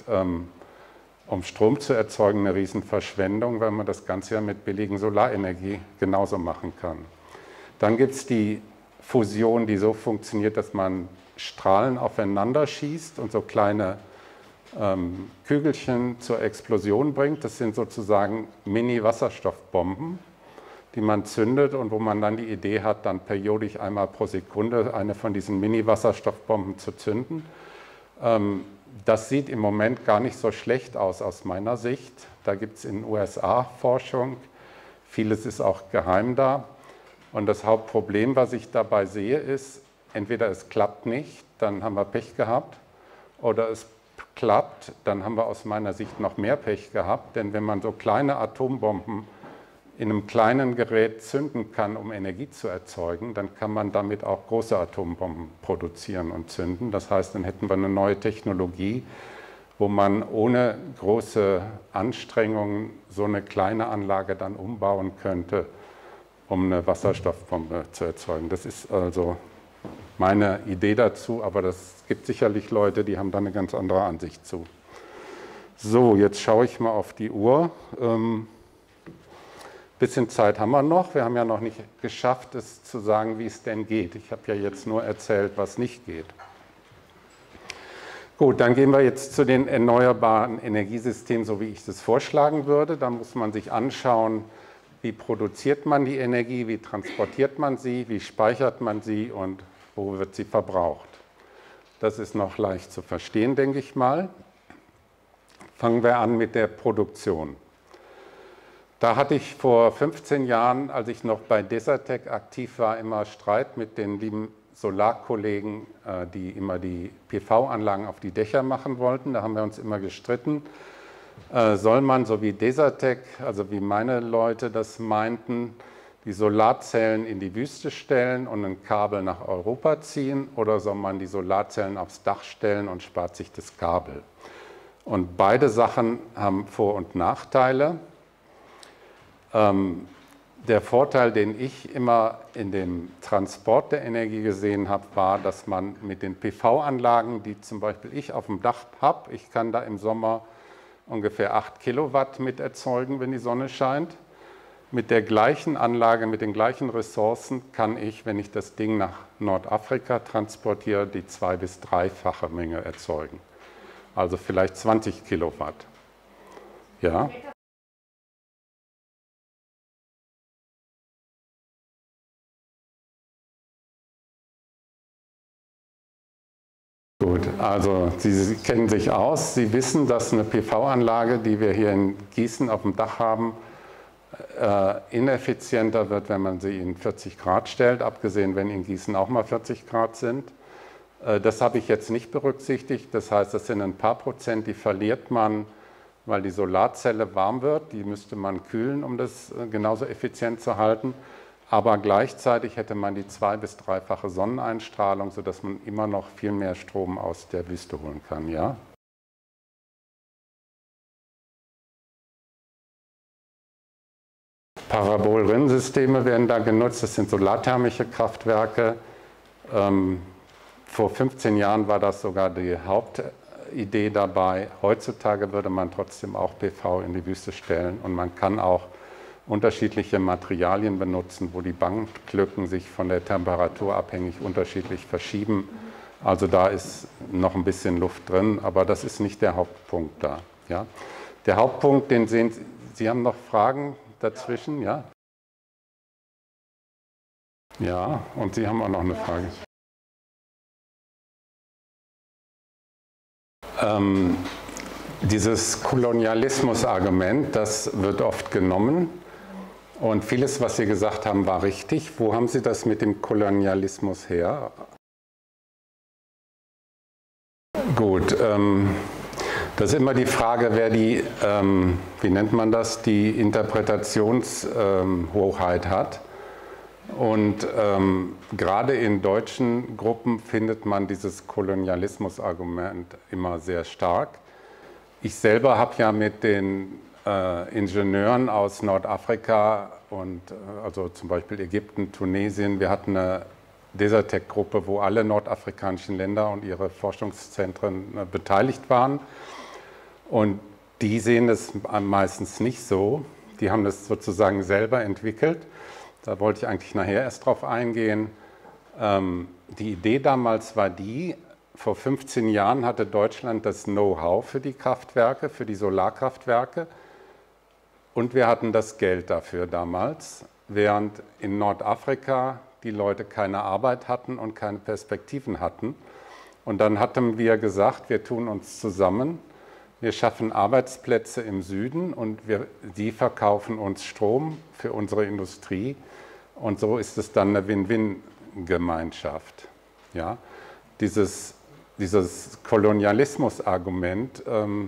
[SPEAKER 1] um Strom zu erzeugen, eine Riesenverschwendung, weil man das Ganze ja mit billigen Solarenergie genauso machen kann. Dann gibt es die Fusion, die so funktioniert, dass man Strahlen aufeinander schießt und so kleine Kügelchen zur Explosion bringt. Das sind sozusagen Mini-Wasserstoffbomben, die man zündet und wo man dann die Idee hat, dann periodisch einmal pro Sekunde eine von diesen Mini-Wasserstoffbomben zu zünden. Das sieht im Moment gar nicht so schlecht aus meiner Sicht. Da gibt es in den USA Forschung. Vieles ist auch geheim da. Und das Hauptproblem, was ich dabei sehe, ist, entweder es klappt nicht, dann haben wir Pech gehabt, oder es klappt, dann haben wir aus meiner Sicht noch mehr Pech gehabt, denn wenn man so kleine Atombomben in einem kleinen Gerät zünden kann, um Energie zu erzeugen, dann kann man damit auch große Atombomben produzieren und zünden. Das heißt, dann hätten wir eine neue Technologie, wo man ohne große Anstrengungen so eine kleine Anlage dann umbauen könnte, um eine Wasserstoffbombe zu erzeugen. Das ist also meine Idee dazu, aber es gibt sicherlich Leute, die haben da eine ganz andere Ansicht zu. So, jetzt schaue ich mal auf die Uhr. Bisschen Zeit haben wir noch. Wir haben ja noch nicht geschafft, es zu sagen, wie es denn geht. Ich habe ja jetzt nur erzählt, was nicht geht. Gut, dann gehen wir jetzt zu den erneuerbaren Energiesystemen, so wie ich das vorschlagen würde. Da muss man sich anschauen, wie produziert man die Energie, wie transportiert man sie, wie speichert man sie und wo wird sie verbraucht. Das ist noch leicht zu verstehen, denke ich mal. Fangen wir an mit der Produktion. Da hatte ich vor 15 Jahren, als ich noch bei Desertec aktiv war, immer Streit mit den lieben Solarkollegen, die immer die PV-Anlagen auf die Dächer machen wollten. Da haben wir uns immer gestritten. Soll man, so wie Desertec, also wie meine Leute das meinten, die Solarzellen in die Wüste stellen und ein Kabel nach Europa ziehen, oder soll man die Solarzellen aufs Dach stellen und spart sich das Kabel? Und beide Sachen haben Vor- und Nachteile. Der Vorteil, den ich immer in dem Transport der Energie gesehen habe, war, dass man mit den PV-Anlagen, die zum Beispiel ich auf dem Dach habe, ich kann da im Sommer ungefähr 8 Kilowatt mit erzeugen, wenn die Sonne scheint. Mit der gleichen Anlage, mit den gleichen Ressourcen kann ich, wenn ich das Ding nach Nordafrika transportiere, die 2- bis 3-fache Menge erzeugen. Also vielleicht 20 Kilowatt. Ja. Gut. Gut, also Sie kennen sich aus. Sie wissen, dass eine PV-Anlage, die wir hier in Gießen auf dem Dach haben, ineffizienter wird, wenn man sie in 40 Grad stellt, abgesehen, wenn in Gießen auch mal 40 Grad sind. Das habe ich jetzt nicht berücksichtigt. Das heißt, das sind ein paar Prozent, die verliert man, weil die Solarzelle warm wird. Die müsste man kühlen, um das genauso effizient zu halten. Aber gleichzeitig hätte man die 2- bis 3-fache Sonneneinstrahlung, sodass man immer noch viel mehr Strom aus der Wüste holen kann. Ja? Parabolrinnensysteme werden da genutzt. Das sind solarthermische Kraftwerke. Vor 15 Jahren war das sogar die Hauptidee dabei. Heutzutage würde man trotzdem auch PV in die Wüste stellen und man kann auch unterschiedliche Materialien benutzen, wo die Bandlücken sich von der Temperatur abhängig unterschiedlich verschieben. Also da ist noch ein bisschen Luft drin, aber das ist nicht der Hauptpunkt da. Ja? Der Hauptpunkt, den sehen Sie, Sie haben noch Fragen dazwischen? Ja? Ja, und Sie haben auch noch eine Frage. Dieses Kolonialismus-Argument, das wird oft genommen. Und vieles, was Sie gesagt haben, war richtig. Wo haben Sie das mit dem Kolonialismus her? Gut, das ist immer die Frage, wer die, wie nennt man das, die Interpretationshoheit hat. Und gerade in deutschen Gruppen findet man dieses Kolonialismus-Argument immer sehr stark. Ich selber habe ja mit den Ingenieuren aus Nordafrika und also zum Beispiel Ägypten, Tunesien, wir hatten eine Desertec-Gruppe, wo alle nordafrikanischen Länder und ihre Forschungszentren beteiligt waren. Und die sehen es meistens nicht so. Die haben das sozusagen selber entwickelt. Da wollte ich eigentlich nachher erst drauf eingehen. Die Idee damals war die, vor 15 Jahren hatte Deutschland das Know-how für die Kraftwerke, für die Solarkraftwerke. Und wir hatten das Geld dafür damals, während in Nordafrika die Leute keine Arbeit hatten und keine Perspektiven hatten. Und dann hatten wir gesagt, wir tun uns zusammen, wir schaffen Arbeitsplätze im Süden und die verkaufen uns Strom für unsere Industrie. Und so ist es dann eine Win-Win-Gemeinschaft. Ja? Dieses Kolonialismus-Argument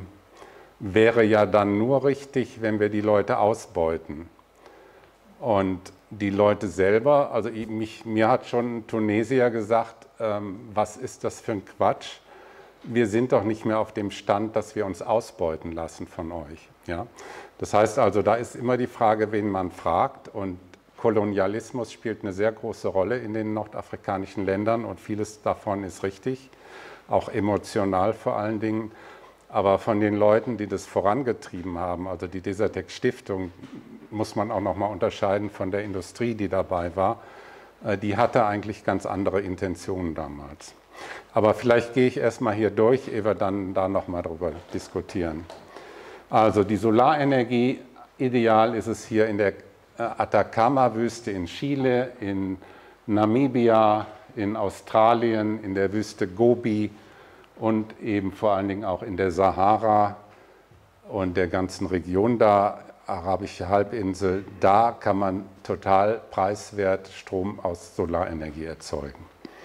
[SPEAKER 1] wäre ja dann nur richtig, wenn wir die Leute ausbeuten. Und die Leute selber, also mir hat schon ein Tunesier gesagt, was ist das für ein Quatsch? Wir sind doch nicht mehr auf dem Stand, dass wir uns ausbeuten lassen von euch. Ja? Das heißt also, da ist immer die Frage, wen man fragt. Und Kolonialismus spielt eine sehr große Rolle in den nordafrikanischen Ländern und vieles davon ist richtig, auch emotional vor allen Dingen. Aber von den Leuten, die das vorangetrieben haben, also die Desertec Stiftung, muss man auch noch mal unterscheiden von der Industrie, die dabei war. Die hatte eigentlich ganz andere Intentionen damals. Aber vielleicht gehe ich erstmal hier durch, ehe wir dann da noch mal drüber diskutieren. Also die Solarenergie, ideal ist es hier in der Atacama-Wüste in Chile, in Namibia, in Australien, in der Wüste Gobi und eben vor allen Dingen auch in der Sahara und der ganzen Region da, Arabische Halbinsel, da kann man total preiswert Strom aus Solarenergie erzeugen.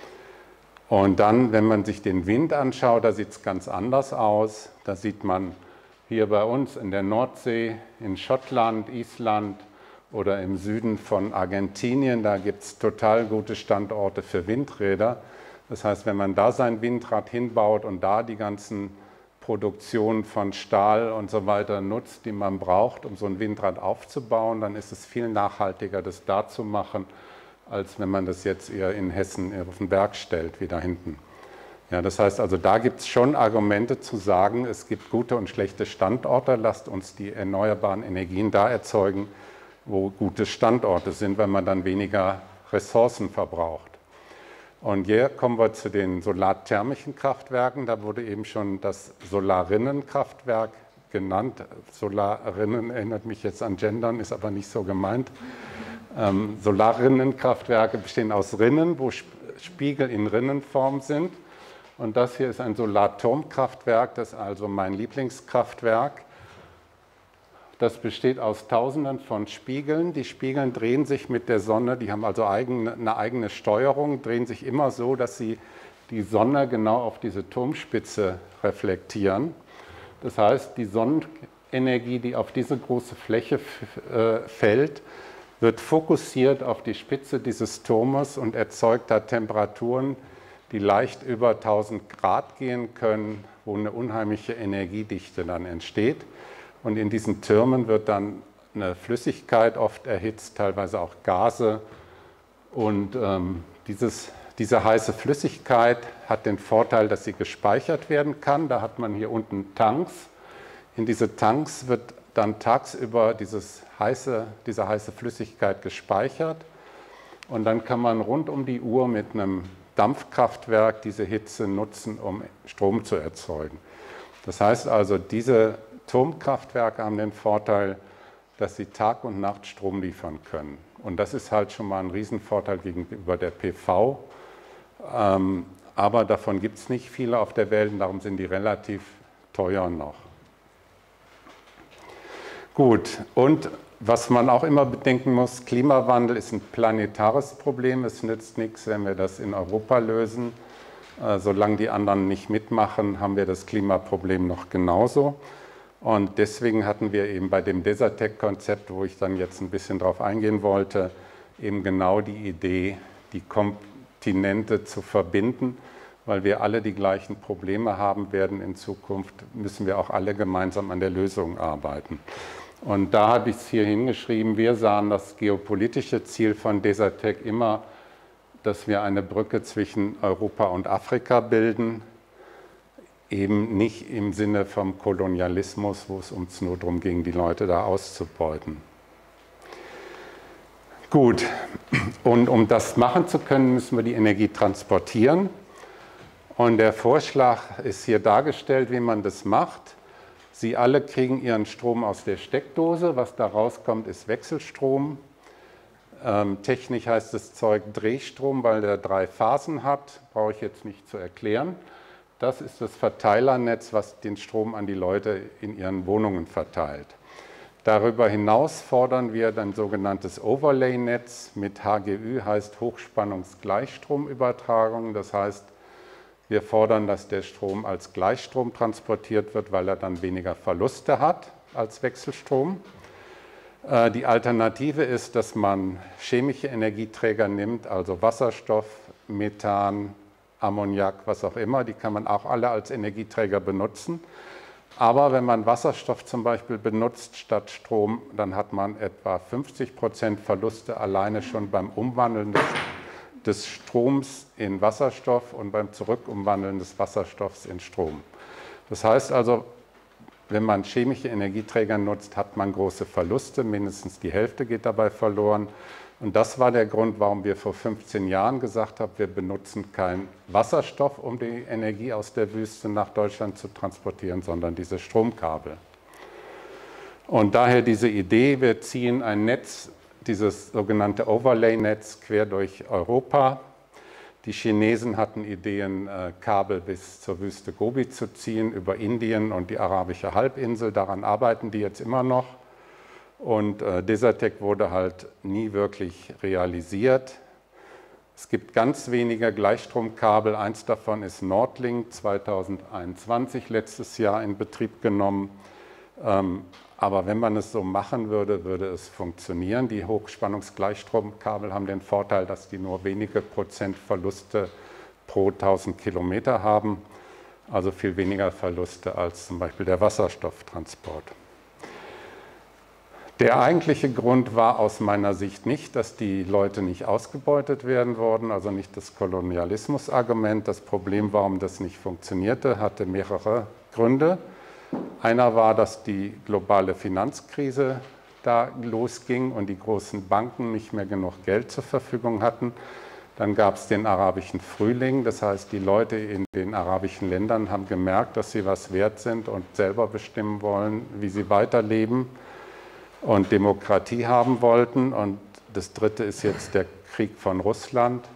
[SPEAKER 1] Und dann, wenn man sich den Wind anschaut, da sieht es ganz anders aus. Da sieht man hier bei uns in der Nordsee, in Schottland, Island oder im Süden von Argentinien, da gibt es total gute Standorte für Windräder. Das heißt, wenn man da sein Windrad hinbaut und da die ganzen Produktionen von Stahl und so weiter nutzt, die man braucht, um so ein Windrad aufzubauen, dann ist es viel nachhaltiger, das da zu machen, als wenn man das jetzt eher in Hessen auf den Berg stellt, wie da hinten. Ja, das heißt also, da gibt es schon Argumente zu sagen, es gibt gute und schlechte Standorte, lasst uns die erneuerbaren Energien da erzeugen, wo gute Standorte sind, wenn man dann weniger Ressourcen verbraucht. Und hier kommen wir zu den solarthermischen Kraftwerken. Da wurde eben schon das Solarinnenkraftwerk genannt. Solarinnen erinnert mich jetzt an Gendern, ist aber nicht so gemeint. Solarinnenkraftwerke bestehen aus Rinnen, wo Spiegel in Rinnenform sind. Und das hier ist ein Solarturmkraftwerk, das ist also mein Lieblingskraftwerk. Das besteht aus Tausenden von Spiegeln. Die Spiegel drehen sich mit der Sonne, die haben also eine eigene Steuerung, drehen sich immer so, dass sie die Sonne genau auf diese Turmspitze reflektieren. Das heißt, die Sonnenenergie, die auf diese große Fläche fällt, wird fokussiert auf die Spitze dieses Turmes und erzeugt da Temperaturen, die leicht über 1000 Grad gehen können, wo eine unheimliche Energiedichte dann entsteht. Und in diesen Türmen wird dann eine Flüssigkeit oft erhitzt, teilweise auch Gase. Und diese heiße Flüssigkeit hat den Vorteil, dass sie gespeichert werden kann. Da hat man hier unten Tanks. In diese Tanks wird dann tagsüber diese heiße Flüssigkeit gespeichert. Und dann kann man rund um die Uhr mit einem Dampfkraftwerk diese Hitze nutzen, um Strom zu erzeugen. Das heißt also, diese Turmkraftwerke haben den Vorteil, dass sie Tag und Nacht Strom liefern können. Und das ist halt schon mal ein Riesenvorteil gegenüber der PV. Aber davon gibt es nicht viele auf der Welt und darum sind die relativ teuer noch. Gut, und was man auch immer bedenken muss, Klimawandel ist ein planetares Problem. Es nützt nichts, wenn wir das in Europa lösen. Solange die anderen nicht mitmachen, haben wir das Klimaproblem noch genauso. Und deswegen hatten wir eben bei dem Desertec-Konzept, wo ich dann jetzt ein bisschen drauf eingehen wollte, eben genau die Idee, die Kontinente zu verbinden, weil wir alle die gleichen Probleme haben werden in Zukunft, müssen wir auch alle gemeinsam an der Lösung arbeiten. Und da habe ich es hier hingeschrieben, wir sahen das geopolitische Ziel von Desertec immer, dass wir eine Brücke zwischen Europa und Afrika bilden, eben nicht im Sinne vom Kolonialismus, wo es uns nur darum ging, die Leute da auszubeuten. Gut, und um das machen zu können, müssen wir die Energie transportieren. Und der Vorschlag ist hier dargestellt, wie man das macht. Sie alle kriegen ihren Strom aus der Steckdose. Was da rauskommt, ist Wechselstrom. Technisch heißt das Zeug Drehstrom, weil der 3 Phasen hat. Brauche ich jetzt nicht zu erklären. Das ist das Verteilernetz, was den Strom an die Leute in ihren Wohnungen verteilt. Darüber hinaus fordern wir ein sogenanntes Overlay-Netz mit HGÜ, heißt Hochspannungsgleichstromübertragung. Das heißt, wir fordern, dass der Strom als Gleichstrom transportiert wird, weil er dann weniger Verluste hat als Wechselstrom. Die Alternative ist, dass man chemische Energieträger nimmt, also Wasserstoff, Methan, Ammoniak, was auch immer, die kann man auch alle als Energieträger benutzen. Aber wenn man Wasserstoff zum Beispiel benutzt statt Strom, dann hat man etwa 50% Verluste alleine schon beim Umwandeln des Stroms in Wasserstoff und beim Zurückumwandeln des Wasserstoffs in Strom. Das heißt also, wenn man chemische Energieträger nutzt, hat man große Verluste, mindestens die Hälfte geht dabei verloren. Und das war der Grund, warum wir vor 15 Jahren gesagt haben, wir benutzen keinen Wasserstoff, um die Energie aus der Wüste nach Deutschland zu transportieren, sondern diese Stromkabel. Und daher diese Idee, wir ziehen ein Netz, dieses sogenannte Overlay-Netz quer durch Europa. Die Chinesen hatten Ideen, Kabel bis zur Wüste Gobi zu ziehen, über Indien und die arabische Halbinsel. Daran arbeiten die jetzt immer noch. Und Desertec wurde halt nie wirklich realisiert. Es gibt ganz wenige Gleichstromkabel. Eins davon ist Nordlink, 2021, letztes Jahr in Betrieb genommen. Aber wenn man es so machen würde, würde es funktionieren. Die Hochspannungsgleichstromkabel haben den Vorteil, dass die nur wenige Prozent Verluste pro 1000 Kilometer haben. Also viel weniger Verluste als zum Beispiel der Wasserstofftransport. Der eigentliche Grund war aus meiner Sicht nicht, dass die Leute nicht ausgebeutet werden würden, also nicht das Kolonialismus-Argument. Das Problem, warum das nicht funktionierte, hatte mehrere Gründe. Einer war, dass die globale Finanzkrise da losging und die großen Banken nicht mehr genug Geld zur Verfügung hatten. Dann gab es den arabischen Frühling, das heißt, die Leute in den arabischen Ländern haben gemerkt, dass sie was wert sind und selber bestimmen wollen, wie sie weiterleben und Demokratie haben wollten. Und das Dritte ist jetzt der Krieg von Russland.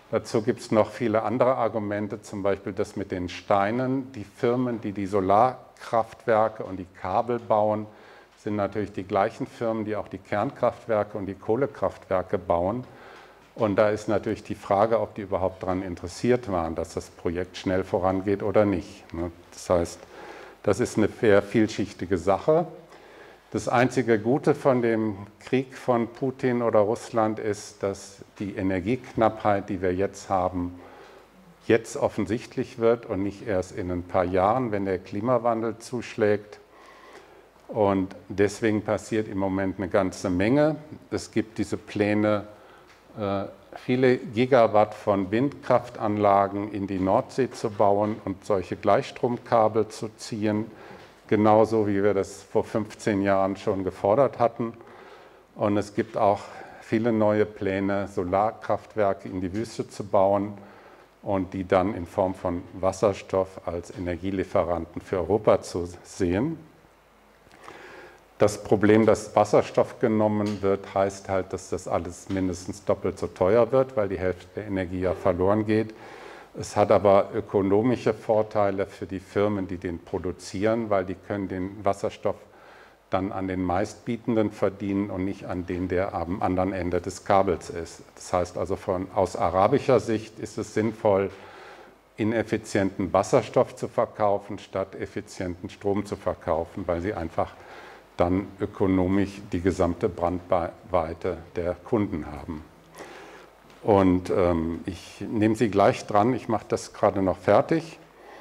[SPEAKER 1] Dazu gibt es noch viele andere Argumente, zum Beispiel das mit den Steinen. Die Firmen, die die Solarkraftwerke und die Kabel bauen, sind natürlich die gleichen Firmen, die auch die Kernkraftwerke und die Kohlekraftwerke bauen. Und da ist natürlich die Frage, ob die überhaupt daran interessiert waren, dass das Projekt schnell vorangeht oder nicht. Das heißt, das ist eine sehr vielschichtige Sache. Das einzige Gute von dem Krieg von Putin oder Russland ist, dass die Energieknappheit, die wir jetzt haben, jetzt offensichtlich wird und nicht erst in ein paar Jahren, wenn der Klimawandel zuschlägt. Und deswegen passiert im Moment eine ganze Menge. Es gibt diese Pläne, viele Gigawatt von Windkraftanlagen in die Nordsee zu bauen und solche Gleichstromkabel zu ziehen. Genauso wie wir das vor 15 Jahren schon gefordert hatten. Und es gibt auch viele neue Pläne, Solarkraftwerke in die Wüste zu bauen und die dann in Form von Wasserstoff als Energielieferanten für Europa zu sehen. Das Problem, dass Wasserstoff genommen wird, heißt halt, dass das alles mindestens doppelt so teuer wird, weil die Hälfte der Energie ja verloren geht. Es hat aber ökonomische Vorteile für die Firmen, die den produzieren, weil die können den Wasserstoff dann an den Meistbietenden verdienen und nicht an den, der am anderen Ende des Kabels ist. Das heißt also, aus arabischer Sicht ist es sinnvoll, ineffizienten Wasserstoff zu verkaufen, statt effizienten Strom zu verkaufen, weil sie einfach dann ökonomisch die gesamte Brandweite der Kunden haben. Und ich nehme Sie gleich dran, ich mache das gerade noch fertig.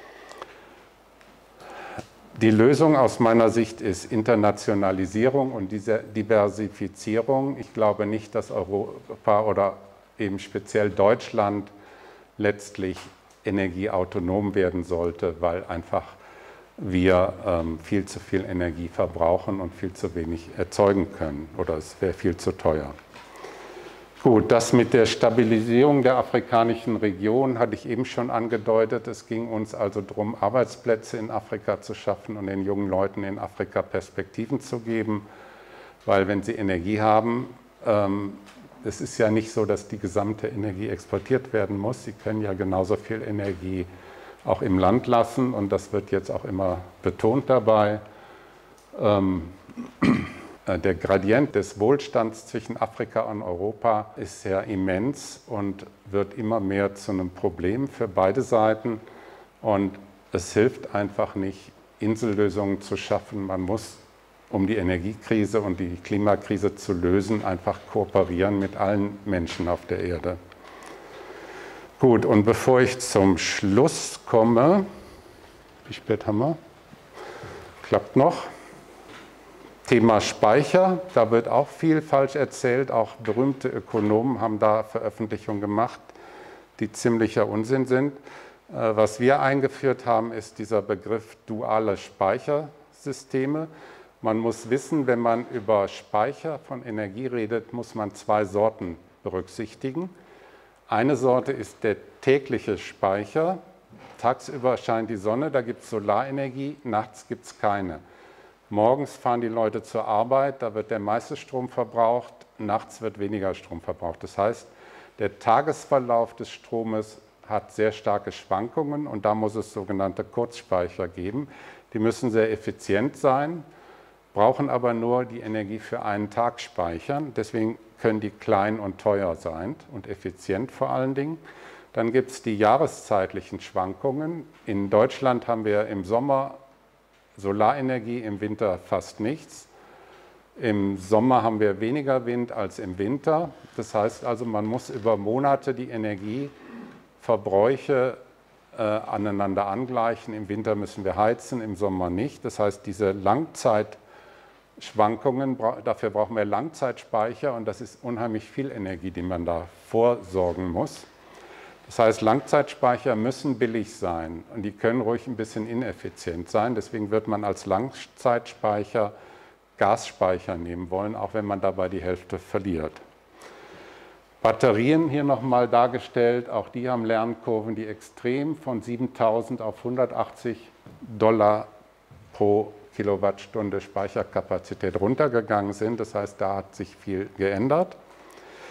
[SPEAKER 1] Die Lösung aus meiner Sicht ist Internationalisierung und diese Diversifizierung. Ich glaube nicht, dass Europa oder eben speziell Deutschland letztlich energieautonom werden sollte, weil einfach wir viel zu viel Energie verbrauchen und viel zu wenig erzeugen können oder es wäre viel zu teuer. Gut, das mit der Stabilisierung der afrikanischen Region hatte ich eben schon angedeutet. Es ging uns also darum, Arbeitsplätze in Afrika zu schaffen und den jungen Leuten in Afrika Perspektiven zu geben, weil wenn sie Energie haben, es ist ja nicht so, dass die gesamte Energie exportiert werden muss. Sie können ja genauso viel Energie auch im Land lassen und das wird jetzt auch immer betont dabei. Der Gradient des Wohlstands zwischen Afrika und Europa ist sehr immens und wird immer mehr zu einem Problem für beide Seiten. Und es hilft einfach nicht, Insellösungen zu schaffen. Man muss, um die Energiekrise und die Klimakrise zu lösen, einfach kooperieren mit allen Menschen auf der Erde. Gut, und bevor ich zum Schluss komme, wie spät haben wir? Klappt noch. Thema Speicher, da wird auch viel falsch erzählt, auch berühmte Ökonomen haben da Veröffentlichungen gemacht, die ziemlicher Unsinn sind. Was wir eingeführt haben, ist dieser Begriff duale Speichersysteme. Man muss wissen, wenn man über Speicher von Energie redet, muss man zwei Sorten berücksichtigen. Eine Sorte ist der tägliche Speicher. Tagsüber scheint die Sonne, da gibt es Solarenergie, nachts gibt es keine. Morgens fahren die Leute zur Arbeit, da wird der meiste Strom verbraucht, nachts wird weniger Strom verbraucht. Das heißt, der Tagesverlauf des Stromes hat sehr starke Schwankungen und da muss es sogenannte Kurzspeicher geben. Die müssen sehr effizient sein, brauchen aber nur die Energie für einen Tag speichern. Deswegen können die klein und teuer sein und effizient vor allen Dingen. Dann gibt es die jahreszeitlichen Schwankungen. In Deutschland haben wir im Sommer Solarenergie, im Winter fast nichts. Im Sommer haben wir weniger Wind als im Winter. Das heißt also, man muss über Monate die Energieverbräuche aneinander angleichen. Im Winter müssen wir heizen, im Sommer nicht. Das heißt, diese Langzeitschwankungen, dafür brauchen wir Langzeitspeicher und das ist unheimlich viel Energie, die man da vorsorgen muss. Das heißt, Langzeitspeicher müssen billig sein und die können ruhig ein bisschen ineffizient sein. Deswegen wird man als Langzeitspeicher Gasspeicher nehmen wollen, auch wenn man dabei die Hälfte verliert. Batterien hier nochmal dargestellt, auch die haben Lernkurven, die extrem von 7.000 auf $180 pro Kilowattstunde Speicherkapazität runtergegangen sind. Das heißt, da hat sich viel geändert.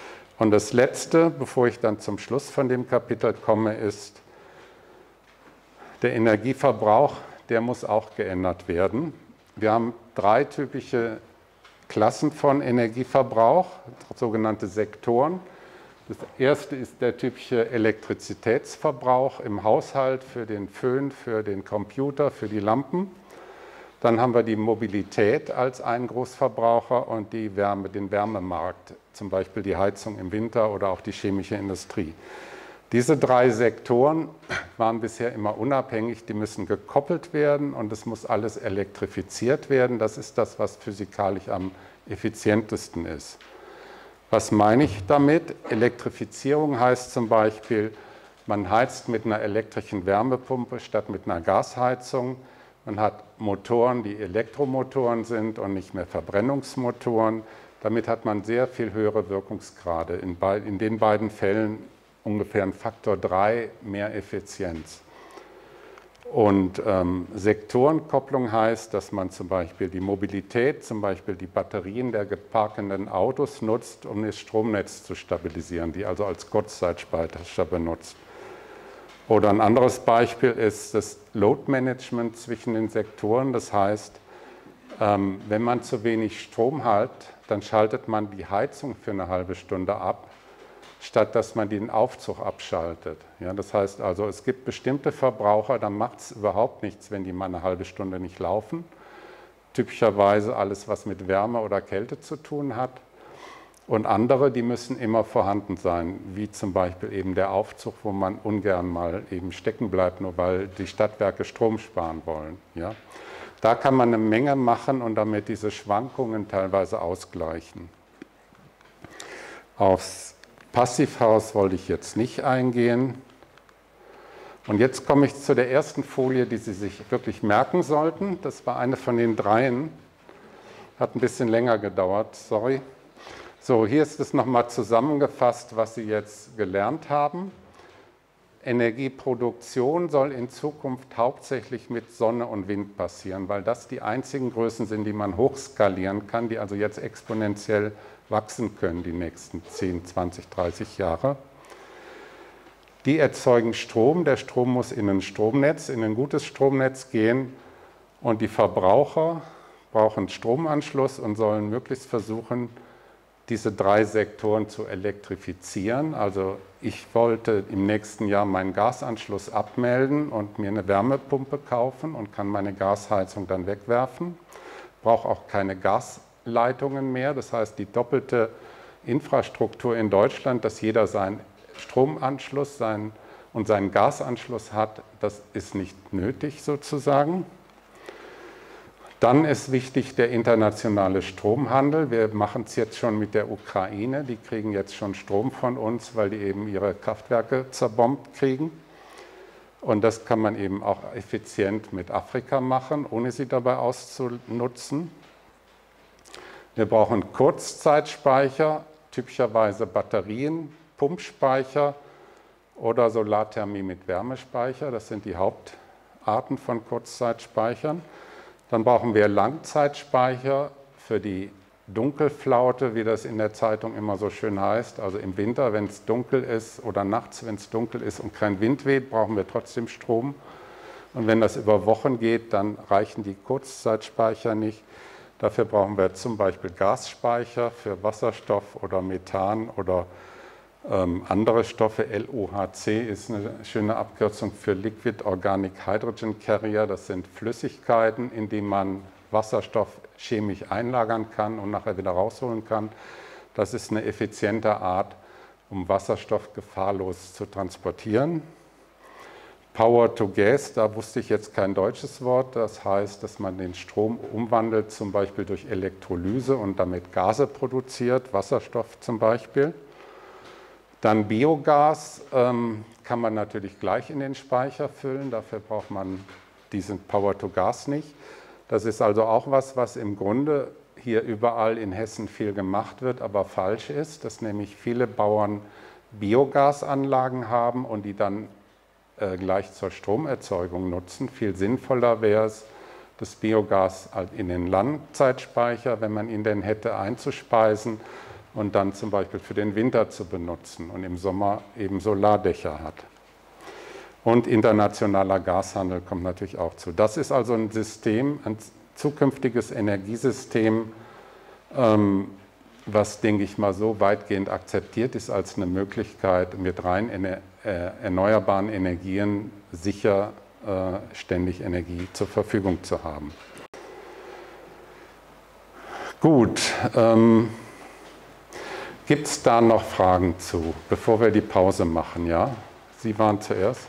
[SPEAKER 1] Und das Letzte, bevor ich dann zum Schluss von dem Kapitel komme, ist der Energieverbrauch, der muss auch geändert werden. Wir haben 3 typische Klassen von Energieverbrauch, sogenannte Sektoren. Das erste ist der typische Elektrizitätsverbrauch im Haushalt für den Föhn, für den Computer, für die Lampen. Dann haben wir die Mobilität als einen Großverbraucher und den Wärmemarkt, zum Beispiel die Heizung im Winter oder auch die chemische Industrie. Diese 3 Sektoren waren bisher immer unabhängig, die müssen gekoppelt werden und es muss alles elektrifiziert werden. Das ist das, was physikalisch am effizientesten ist. Was meine ich damit? Elektrifizierung heißt zum Beispiel, man heizt mit einer elektrischen Wärmepumpe statt mit einer Gasheizung. Man hat Motoren, die Elektromotoren sind und nicht mehr Verbrennungsmotoren. Damit hat man sehr viel höhere Wirkungsgrade. In den beiden Fällen ungefähr ein Faktor 3 mehr Effizienz. Und Sektorenkopplung heißt, dass man zum Beispiel die Mobilität, zum Beispiel die Batterien der geparkenden Autos nutzt, um das Stromnetz zu stabilisieren, die also als Kurzzeitspeicher benutzt. Oder ein anderes Beispiel ist das Load Management zwischen den Sektoren. Das heißt, wenn man zu wenig Strom hat, dann schaltet man die Heizung für eine halbe Stunde ab, statt dass man den Aufzug abschaltet. Ja, das heißt also, es gibt bestimmte Verbraucher, da macht es überhaupt nichts, wenn die mal eine halbe Stunde nicht laufen. Typischerweise alles, was mit Wärme oder Kälte zu tun hat. Und andere, die müssen immer vorhanden sein, wie zum Beispiel eben der Aufzug, wo man ungern mal eben stecken bleibt, nur weil die Stadtwerke Strom sparen wollen. Ja? Da kann man eine Menge machen und damit diese Schwankungen teilweise ausgleichen. Aufs Passivhaus wollte ich jetzt nicht eingehen. Und jetzt komme ich zu der ersten Folie, die Sie sich wirklich merken sollten. Das war eine von den 3. Hat ein bisschen länger gedauert, sorry. So, hier ist es nochmal zusammengefasst, was Sie jetzt gelernt haben. Energieproduktion soll in Zukunft hauptsächlich mit Sonne und Wind passieren, weil das die einzigen Größen sind, die man hochskalieren kann, die also jetzt exponentiell wachsen können die nächsten 10, 20, 30 Jahre. Die erzeugen Strom. Der Strom muss in ein Stromnetz, in ein gutes Stromnetz gehen. Und die Verbraucher brauchen Stromanschluss und sollen möglichst versuchen, diese 3 Sektoren zu elektrifizieren. Also ich wollte im nächsten Jahr meinen Gasanschluss abmelden und mir eine Wärmepumpe kaufen und kann meine Gasheizung dann wegwerfen. Brauche auch keine Gasleitungen mehr. Das heißt, die doppelte Infrastruktur in Deutschland, dass jeder seinen Stromanschluss und seinen Gasanschluss hat, das ist nicht nötig sozusagen. Dann ist wichtig der internationale Stromhandel. Wir machen es jetzt schon mit der Ukraine. Die kriegen jetzt schon Strom von uns, weil die eben ihre Kraftwerke zerbombt kriegen. Und das kann man eben auch effizient mit Afrika machen, ohne sie dabei auszunutzen. Wir brauchen Kurzzeitspeicher, typischerweise Batterien, Pumpspeicher oder Solarthermie mit Wärmespeicher. Das sind die Hauptarten von Kurzzeitspeichern. Dann brauchen wir Langzeitspeicher für die Dunkelflaute, wie das in der Zeitung immer so schön heißt. Also im Winter, wenn es dunkel ist oder nachts, wenn es dunkel ist und kein Wind weht, brauchen wir trotzdem Strom. Und wenn das über Wochen geht, dann reichen die Kurzzeitspeicher nicht. Dafür brauchen wir zum Beispiel Gasspeicher für Wasserstoff oder Methan oder andere Stoffe. LOHC ist eine schöne Abkürzung für Liquid Organic Hydrogen Carrier. Das sind Flüssigkeiten, in denen man Wasserstoff chemisch einlagern kann und nachher wieder rausholen kann. Das ist eine effiziente Art, um Wasserstoff gefahrlos zu transportieren. Power to Gas, da wusste ich jetzt kein deutsches Wort. Das heißt, dass man den Strom umwandelt, zum Beispiel durch Elektrolyse und damit Gase produziert, Wasserstoff zum Beispiel. Dann Biogas kann man natürlich gleich in den Speicher füllen, dafür braucht man diesen Power-to-Gas nicht. Das ist also auch was im Grunde hier überall in Hessen viel gemacht wird, aber falsch ist, dass nämlich viele Bauern Biogasanlagen haben und die dann gleich zur Stromerzeugung nutzen. Viel sinnvoller wäre es, das Biogas halt in den Langzeitspeicher, wenn man ihn denn hätte, einzuspeisen und dann zum Beispiel für den Winter zu benutzen und im Sommer eben Solardächer hat. Und internationaler Gashandel kommt natürlich auch zu. Das ist also ein System, ein zukünftiges Energiesystem, was, denke ich mal, so weitgehend akzeptiert ist als eine Möglichkeit, mit rein erneuerbaren Energien sicher ständig Energie zur Verfügung zu haben. Gut, gibt es da noch Fragen zu, bevor wir die Pause machen? Ja, Sie waren zuerst.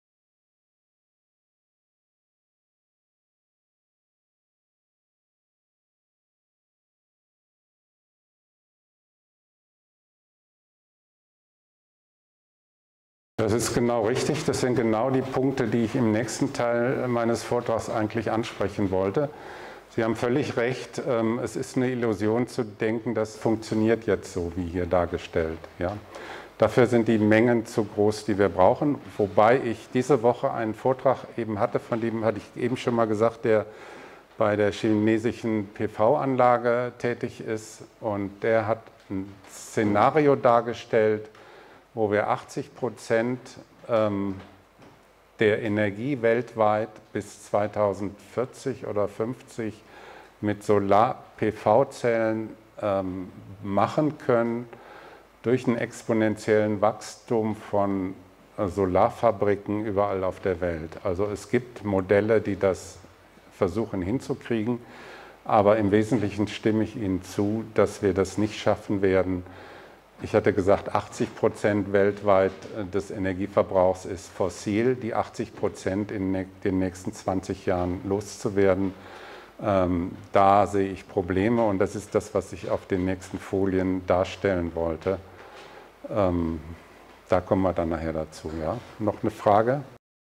[SPEAKER 1] Das ist genau richtig. Das sind genau die Punkte, die ich im nächsten Teil meines Vortrags eigentlich ansprechen wollte. Sie haben völlig recht. Es ist eine Illusion zu denken, das funktioniert jetzt so, wie hier dargestellt. Ja. Dafür sind die Mengen zu groß, die wir brauchen. Wobei ich diese Woche einen Vortrag eben hatte, von dem hatte ich eben schon mal gesagt, der bei der chinesischen PV-Anlage tätig ist. Und der hat ein Szenario dargestellt, wo wir 80% der Energie weltweit bis 2040 oder 50 mit Solar-PV-Zellen machen können, durch einen exponentiellen Wachstum von Solarfabriken überall auf der Welt. Also es gibt Modelle, die das versuchen hinzukriegen, aber im Wesentlichen stimme ich Ihnen zu, dass wir das nicht schaffen werden. Ich hatte gesagt, 80% weltweit des Energieverbrauchs ist fossil, die 80% in den nächsten 20 Jahren loszuwerden. Da sehe ich Probleme und das ist das, was ich auf den nächsten Folien darstellen wollte. Da kommen wir dann nachher dazu. Ja? Noch eine Frage?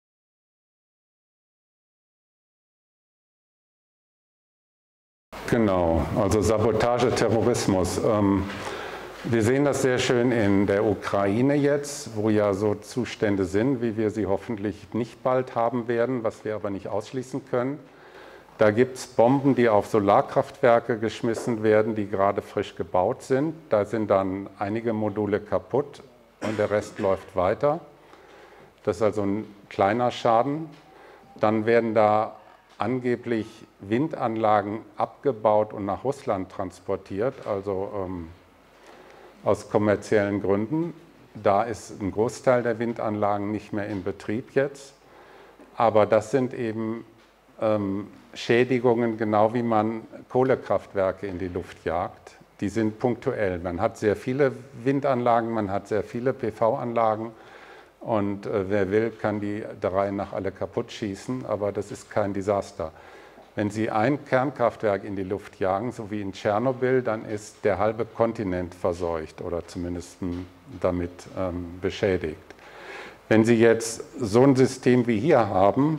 [SPEAKER 1] Genau, also Sabotage, Terrorismus. Wir sehen das sehr schön in der Ukraine jetzt, wo ja so Zustände sind, wie wir sie hoffentlich nicht bald haben werden, was wir aber nicht ausschließen können. Da gibt es Bomben, die auf Solarkraftwerke geschmissen werden, die gerade frisch gebaut sind. Da sind dann einige Module kaputt und der Rest läuft weiter. Das ist also ein kleiner Schaden. Dann werden da angeblich Windanlagen abgebaut und nach Russland transportiert, also aus kommerziellen Gründen. Da ist ein Großteil der Windanlagen nicht mehr in Betrieb jetzt. Aber das sind eben Schädigungen, genau wie man Kohlekraftwerke in die Luft jagt. Die sind punktuell. Man hat sehr viele Windanlagen, man hat sehr viele PV-Anlagen und wer will, kann die der Reihe nach alle kaputt schießen, aber das ist kein Desaster. Wenn Sie ein Kernkraftwerk in die Luft jagen, so wie in Tschernobyl, dann ist der halbe Kontinent verseucht oder zumindest damit beschädigt. Wenn Sie jetzt so ein System wie hier haben,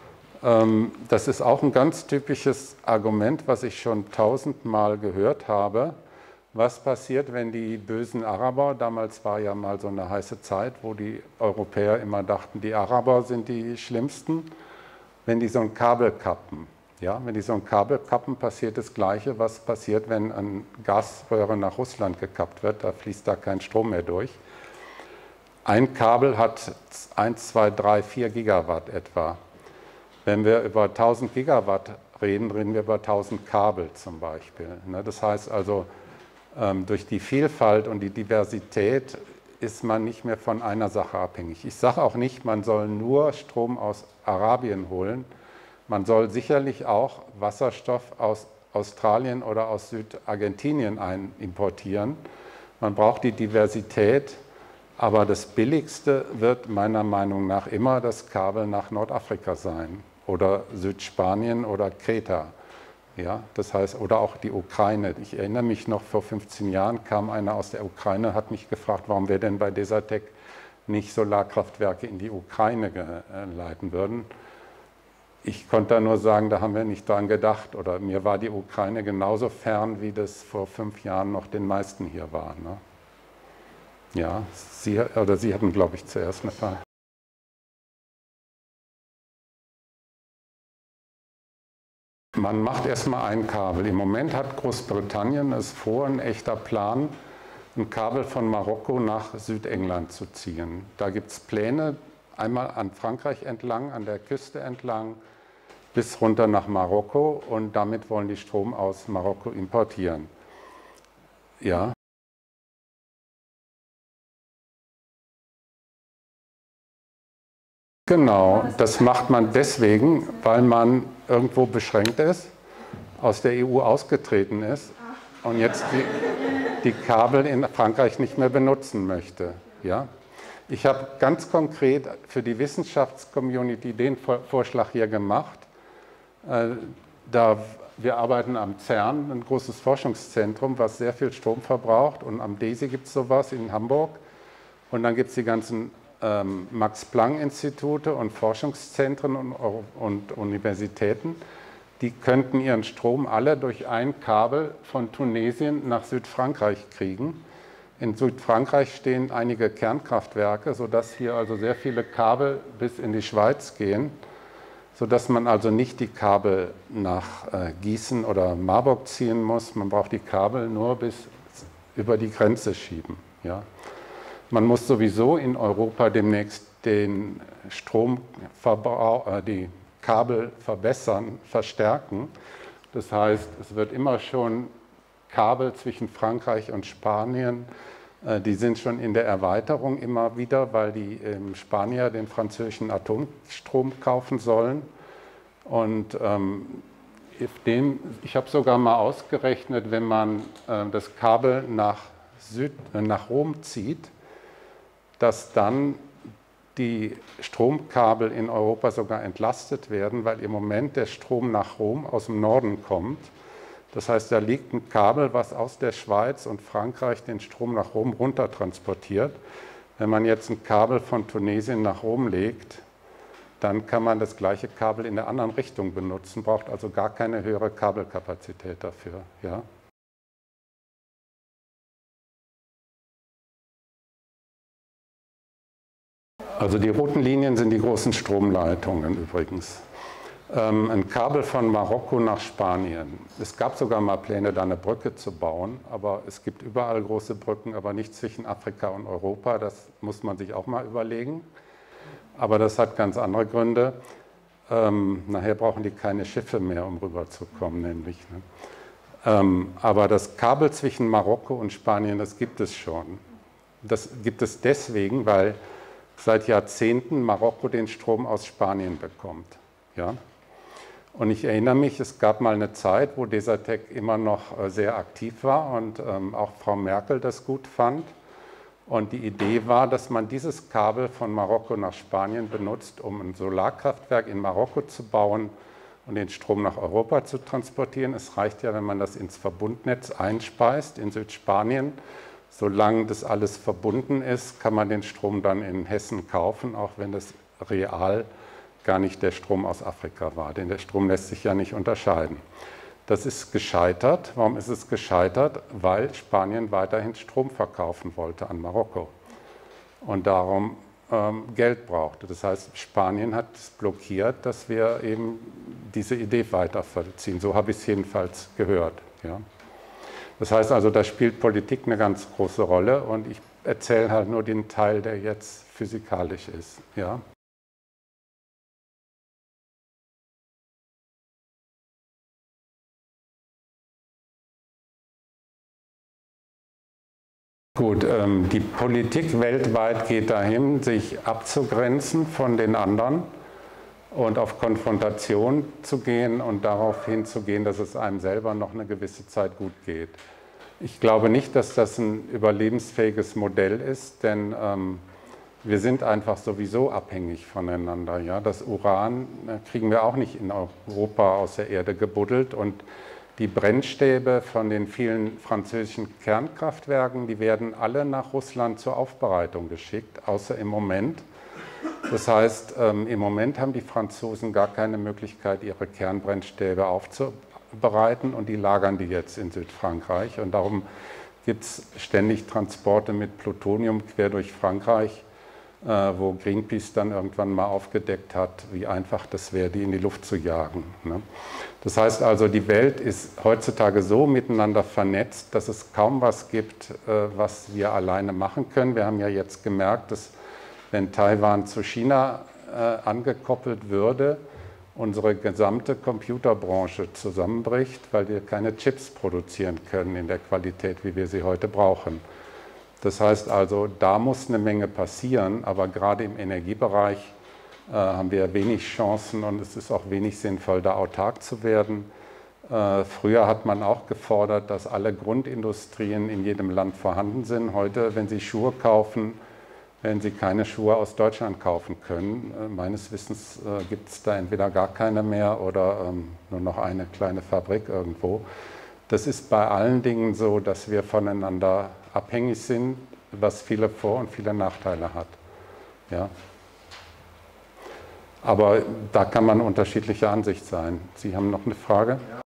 [SPEAKER 1] das ist auch ein ganz typisches Argument, was ich schon 1000-mal gehört habe. Was passiert, wenn die bösen Araber, damals war ja mal so eine heiße Zeit, wo die Europäer immer dachten, die Araber sind die Schlimmsten, wenn die so ein Kabel kappen. Ja, wenn die so ein Kabel kappen, passiert das Gleiche, was passiert, wenn eine Gasröhre nach Russland gekappt wird. Da fließt da kein Strom mehr durch. Ein Kabel hat 1, 2, 3, 4 Gigawatt etwa. Wenn wir über 1000 Gigawatt reden, reden wir über 1000 Kabel zum Beispiel. Das heißt also, durch die Vielfalt und die Diversität ist man nicht mehr von einer Sache abhängig. Ich sage auch nicht, man soll nur Strom aus Arabien holen. Man soll sicherlich auch Wasserstoff aus Australien oder aus Südargentinien importieren. Man braucht die Diversität, aber das Billigste wird meiner Meinung nach immer das Kabel nach Nordafrika sein oder Südspanien oder Kreta. Ja, das heißt, oder auch die Ukraine. Ich erinnere mich noch, vor 15 Jahren kam einer aus der Ukraine, hat mich gefragt, warum wir denn bei Desertec nicht Solarkraftwerke in die Ukraine leiten würden. Ich konnte da nur sagen, da haben wir nicht dran gedacht. Oder mir war die Ukraine genauso fern, wie das vor 5 Jahren noch den meisten hier war. Ne? Ja, Sie hatten, glaube ich, zuerst eine Frage. Man macht erstmal ein Kabel. Im Moment hat Großbritannien es vor, ein echter Plan, ein Kabel von Marokko nach Südengland zu ziehen. Da gibt es Pläne, einmal an Frankreich entlang, an der Küste entlang, bis runter nach Marokko, und damit wollen die Strom aus Marokko importieren. Ja. Genau, das macht man deswegen, weil man irgendwo beschränkt ist, aus der EU ausgetreten ist und jetzt die Kabel in Frankreich nicht mehr benutzen möchte. Ja? Ich habe ganz konkret für die Wissenschaftscommunity den Vorschlag hier gemacht. Wir arbeiten am CERN, ein großes Forschungszentrum, was sehr viel Strom verbraucht, und am DESY gibt es sowas in Hamburg, und dann gibt es die ganzen Max-Planck-Institute und Forschungszentren und Universitäten. Die könnten ihren Strom alle durch ein Kabel von Tunesien nach Südfrankreich kriegen. In Südfrankreich stehen einige Kernkraftwerke, sodass hier also sehr viele Kabel bis in die Schweiz gehen, sodass man also nicht die Kabel nach Gießen oder Marburg ziehen muss. Man braucht die Kabel nur bis über die Grenze schieben. Ja. Man muss sowieso in Europa demnächst den Stromverbrauch, die Kabel verbessern, verstärken. Das heißt, es wird immer schon Kabel zwischen Frankreich und Spanien, die sind schon in der Erweiterung immer wieder, weil die Spanier den französischen Atomstrom kaufen sollen. Und ich habe sogar mal ausgerechnet, wenn man das Kabel nach Rom zieht, dass dann die Stromkabel in Europa sogar entlastet werden, weil im Moment der Strom nach Rom aus dem Norden kommt. Das heißt, da liegt ein Kabel, was aus der Schweiz und Frankreich den Strom nach Rom runter transportiert. Wenn man jetzt ein Kabel von Tunesien nach Rom legt, dann kann man das gleiche Kabel in der anderen Richtung benutzen, braucht also gar keine höhere Kabelkapazität dafür. Ja? Also die roten Linien sind die großen Stromleitungen übrigens. Ein Kabel von Marokko nach Spanien. Es gab sogar mal Pläne, da eine Brücke zu bauen, aber es gibt überall große Brücken, aber nicht zwischen Afrika und Europa. Das muss man sich auch mal überlegen. Aber das hat ganz andere Gründe. Nachher brauchen die keine Schiffe mehr, um rüberzukommen, nämlich. Ne? Aber das Kabel zwischen Marokko und Spanien, das gibt es schon. Das gibt es deswegen, weil seit Jahrzehnten Marokko den Strom aus Spanien bekommt. Ja? Und ich erinnere mich, es gab mal eine Zeit, wo Desertec immer noch sehr aktiv war und auch Frau Merkel das gut fand. Und die Idee war, dass man dieses Kabel von Marokko nach Spanien benutzt, um ein Solarkraftwerk in Marokko zu bauen und den Strom nach Europa zu transportieren. Es reicht ja, wenn man das ins Verbundnetz einspeist in Südspanien. Solange das alles verbunden ist, kann man den Strom dann in Hessen kaufen, auch wenn das real gar nicht der Strom aus Afrika war, denn der Strom lässt sich ja nicht unterscheiden. Das ist gescheitert. Warum ist es gescheitert? Weil Spanien weiterhin Strom verkaufen wollte an Marokko und darum Geld brauchte. Das heißt, Spanien hat es blockiert, dass wir eben diese Idee weiterziehen. So habe ich es jedenfalls gehört. Ja. Das heißt also, da spielt Politik eine ganz große Rolle und ich erzähle halt nur den Teil, der jetzt physikalisch ist. Ja. Gut, die Politik weltweit geht dahin, sich abzugrenzen von den anderen und auf Konfrontation zu gehen und darauf hinzugehen, dass es einem selber noch eine gewisse Zeit gut geht. Ich glaube nicht, dass das ein überlebensfähiges Modell ist, denn wir sind einfach sowieso abhängig voneinander. Ja? Das Uran kriegen wir auch nicht in Europa aus der Erde gebuddelt und die Brennstäbe von den vielen französischen Kernkraftwerken, die werden alle nach Russland zur Aufbereitung geschickt, außer im Moment. Das heißt, im Moment haben die Franzosen gar keine Möglichkeit, ihre Kernbrennstäbe aufzubereiten und die lagern die jetzt in Südfrankreich. Und darum gibt es ständig Transporte mit Plutonium quer durch Frankreich. wo Greenpeace dann irgendwann mal aufgedeckt hat, wie einfach das wäre, die in die Luft zu jagen. Ne? Das heißt also, die Welt ist heutzutage so miteinander vernetzt, dass es kaum was gibt, was wir alleine machen können. Wir haben ja jetzt gemerkt, dass wenn Taiwan zu China angekoppelt würde, unsere gesamte Computerbranche zusammenbricht, weil wir keine Chips produzieren können in der Qualität, wie wir sie heute brauchen. Das heißt also, da muss eine Menge passieren, aber gerade im Energiebereich haben wir wenig Chancen und es ist auch wenig sinnvoll, da autark zu werden. Früher hat man auch gefordert, dass alle Grundindustrien in jedem Land vorhanden sind. Heute, wenn Sie Schuhe kaufen, werden Sie keine Schuhe aus Deutschland kaufen können. Meines Wissens gibt es da entweder gar keine mehr oder nur noch eine kleine Fabrik irgendwo. Das ist bei allen Dingen so, dass wir voneinander abhängig sind, was viele Vor- und viele Nachteile hat. Ja. Aber da kann man unterschiedlicher Ansicht sein. Sie haben noch eine Frage? Ja.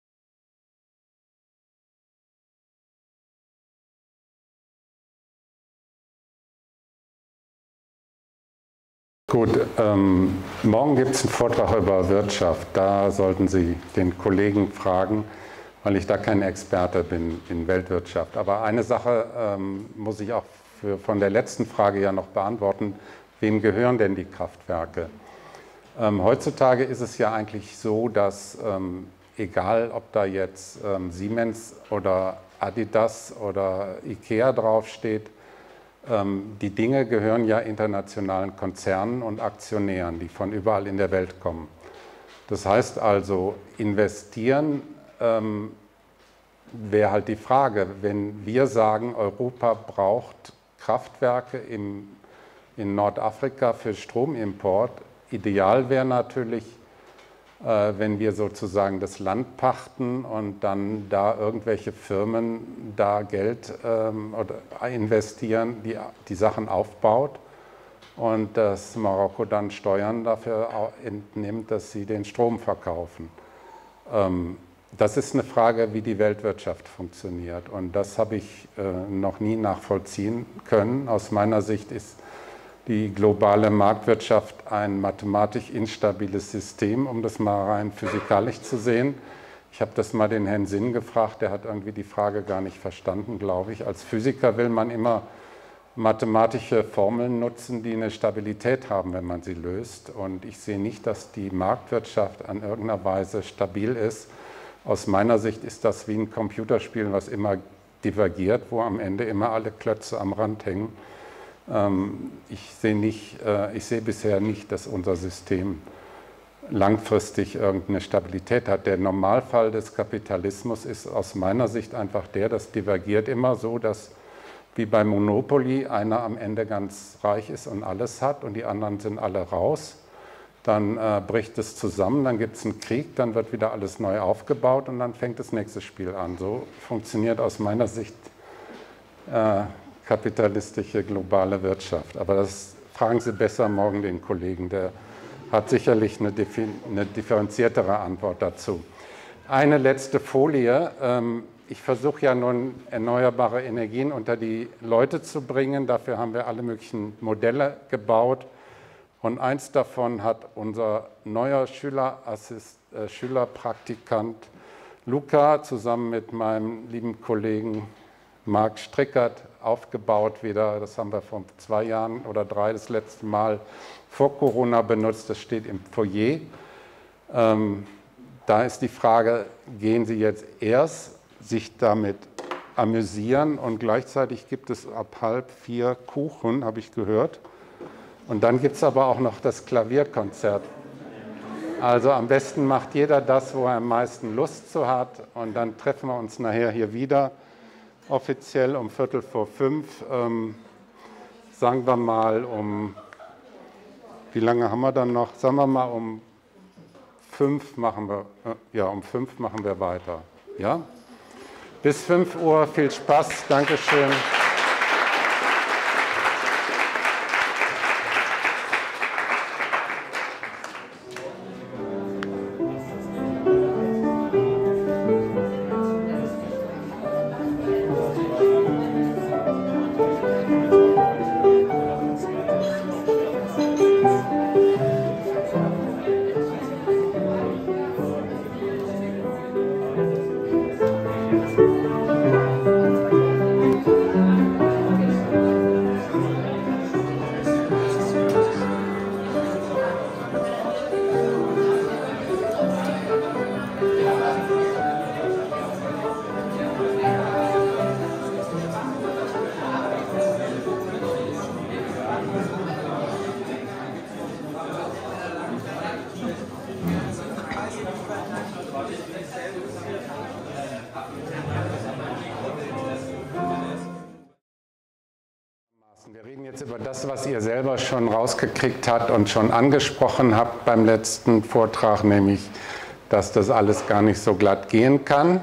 [SPEAKER 1] Gut, morgen gibt es einen Vortrag über Wirtschaft. Da sollten Sie den Kollegen fragen, weil ich da kein Experte bin in Weltwirtschaft. Aber eine Sache muss ich auch von der letzten Frage ja noch beantworten. Wem gehören denn die Kraftwerke? Heutzutage ist es ja eigentlich so, dass egal ob da jetzt Siemens oder Adidas oder Ikea draufsteht, die Dinge gehören ja internationalen Konzernen und Aktionären, die von überall in der Welt kommen. Das heißt also, investieren wäre halt die Frage, wenn wir sagen, Europa braucht Kraftwerke in Nordafrika für Stromimport. Ideal wäre natürlich, wenn wir sozusagen das Land pachten und dann da irgendwelche Firmen da Geld investieren, die Sachen aufbaut und dass Marokko dann Steuern dafür entnimmt, dass sie den Strom verkaufen. Das ist eine Frage, wie die Weltwirtschaft funktioniert und das habe ich noch nie nachvollziehen können. Aus meiner Sicht ist die globale Marktwirtschaft ein mathematisch instabiles System, um das mal rein physikalisch zu sehen. Ich habe das mal den Herrn Sinn gefragt, der hat irgendwie die Frage gar nicht verstanden, glaube ich. Als Physiker will man immer mathematische Formeln nutzen, die eine Stabilität haben, wenn man sie löst. Und ich sehe nicht, dass die Marktwirtschaft an irgendeiner Weise stabil ist. Aus meiner Sicht ist das wie ein Computerspiel, was immer divergiert, wo am Ende immer alle Klötze am Rand hängen. Ich sehe bisher nicht, dass unser System langfristig irgendeine Stabilität hat. Der Normalfall des Kapitalismus ist aus meiner Sicht einfach der, das divergiert immer so, dass wie bei Monopoly einer am Ende ganz reich ist und alles hat und die anderen sind alle raus. Dann bricht es zusammen, dann gibt es einen Krieg, dann wird wieder alles neu aufgebaut und dann fängt das nächste Spiel an. So funktioniert aus meiner Sicht kapitalistische globale Wirtschaft. Aber das fragen Sie besser morgen den Kollegen, der hat sicherlich eine differenziertere Antwort dazu. Eine letzte Folie. Ich versuche ja nun erneuerbare Energien unter die Leute zu bringen. Dafür haben wir alle möglichen Modelle gebaut. Und eins davon hat unser neuer Schülerpraktikant Luca zusammen mit meinem lieben Kollegen Marc Strickert aufgebaut wieder. Das haben wir vor 2 Jahren oder 3 das letzte Mal vor Corona benutzt. Das steht im Foyer. Da ist die Frage, gehen Sie jetzt erst sich damit amüsieren und gleichzeitig gibt es ab 3:30 Kuchen, habe ich gehört. Und dann gibt es aber auch noch das Klavierkonzert. Also am besten macht jeder das, wo er am meisten Lust zu hat. Und dann treffen wir uns nachher hier wieder, offiziell um 4:45. Sagen wir mal wie lange haben wir dann noch? Sagen wir mal um 5 machen wir weiter. Ja? Bis 5 Uhr, viel Spaß, Dankeschön. jetzt über das, was ihr selber schon rausgekriegt habt und schon angesprochen habt beim letzten Vortrag, nämlich, dass das alles gar nicht so glatt gehen kann.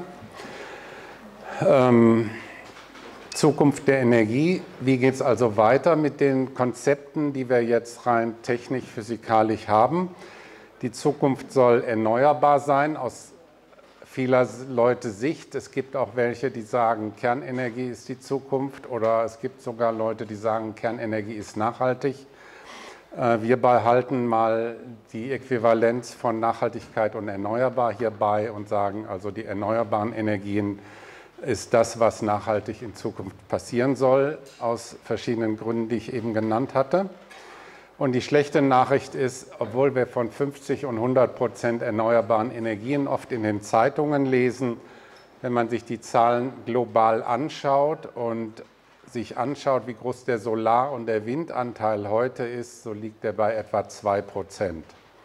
[SPEAKER 1] Zukunft der Energie. Wie geht es also weiter mit den Konzepten, die wir jetzt rein technisch, physikalisch haben? Die Zukunft soll erneuerbar sein, aus vieler Leute Sicht. Es gibt auch welche, die sagen, Kernenergie ist die Zukunft, oder es gibt sogar Leute, die sagen, Kernenergie ist nachhaltig. Wir behalten mal die Äquivalenz von Nachhaltigkeit und erneuerbar hierbei und sagen, also die erneuerbaren Energien ist das, was nachhaltig in Zukunft passieren soll, aus verschiedenen Gründen, die ich eben genannt hatte. Und die schlechte Nachricht ist, obwohl wir von 50 und 100% erneuerbaren Energien oft in den Zeitungen lesen, wenn man sich die Zahlen global anschaut und sich anschaut, wie groß der Solar- und der Windanteil heute ist, so liegt er bei etwa 2%.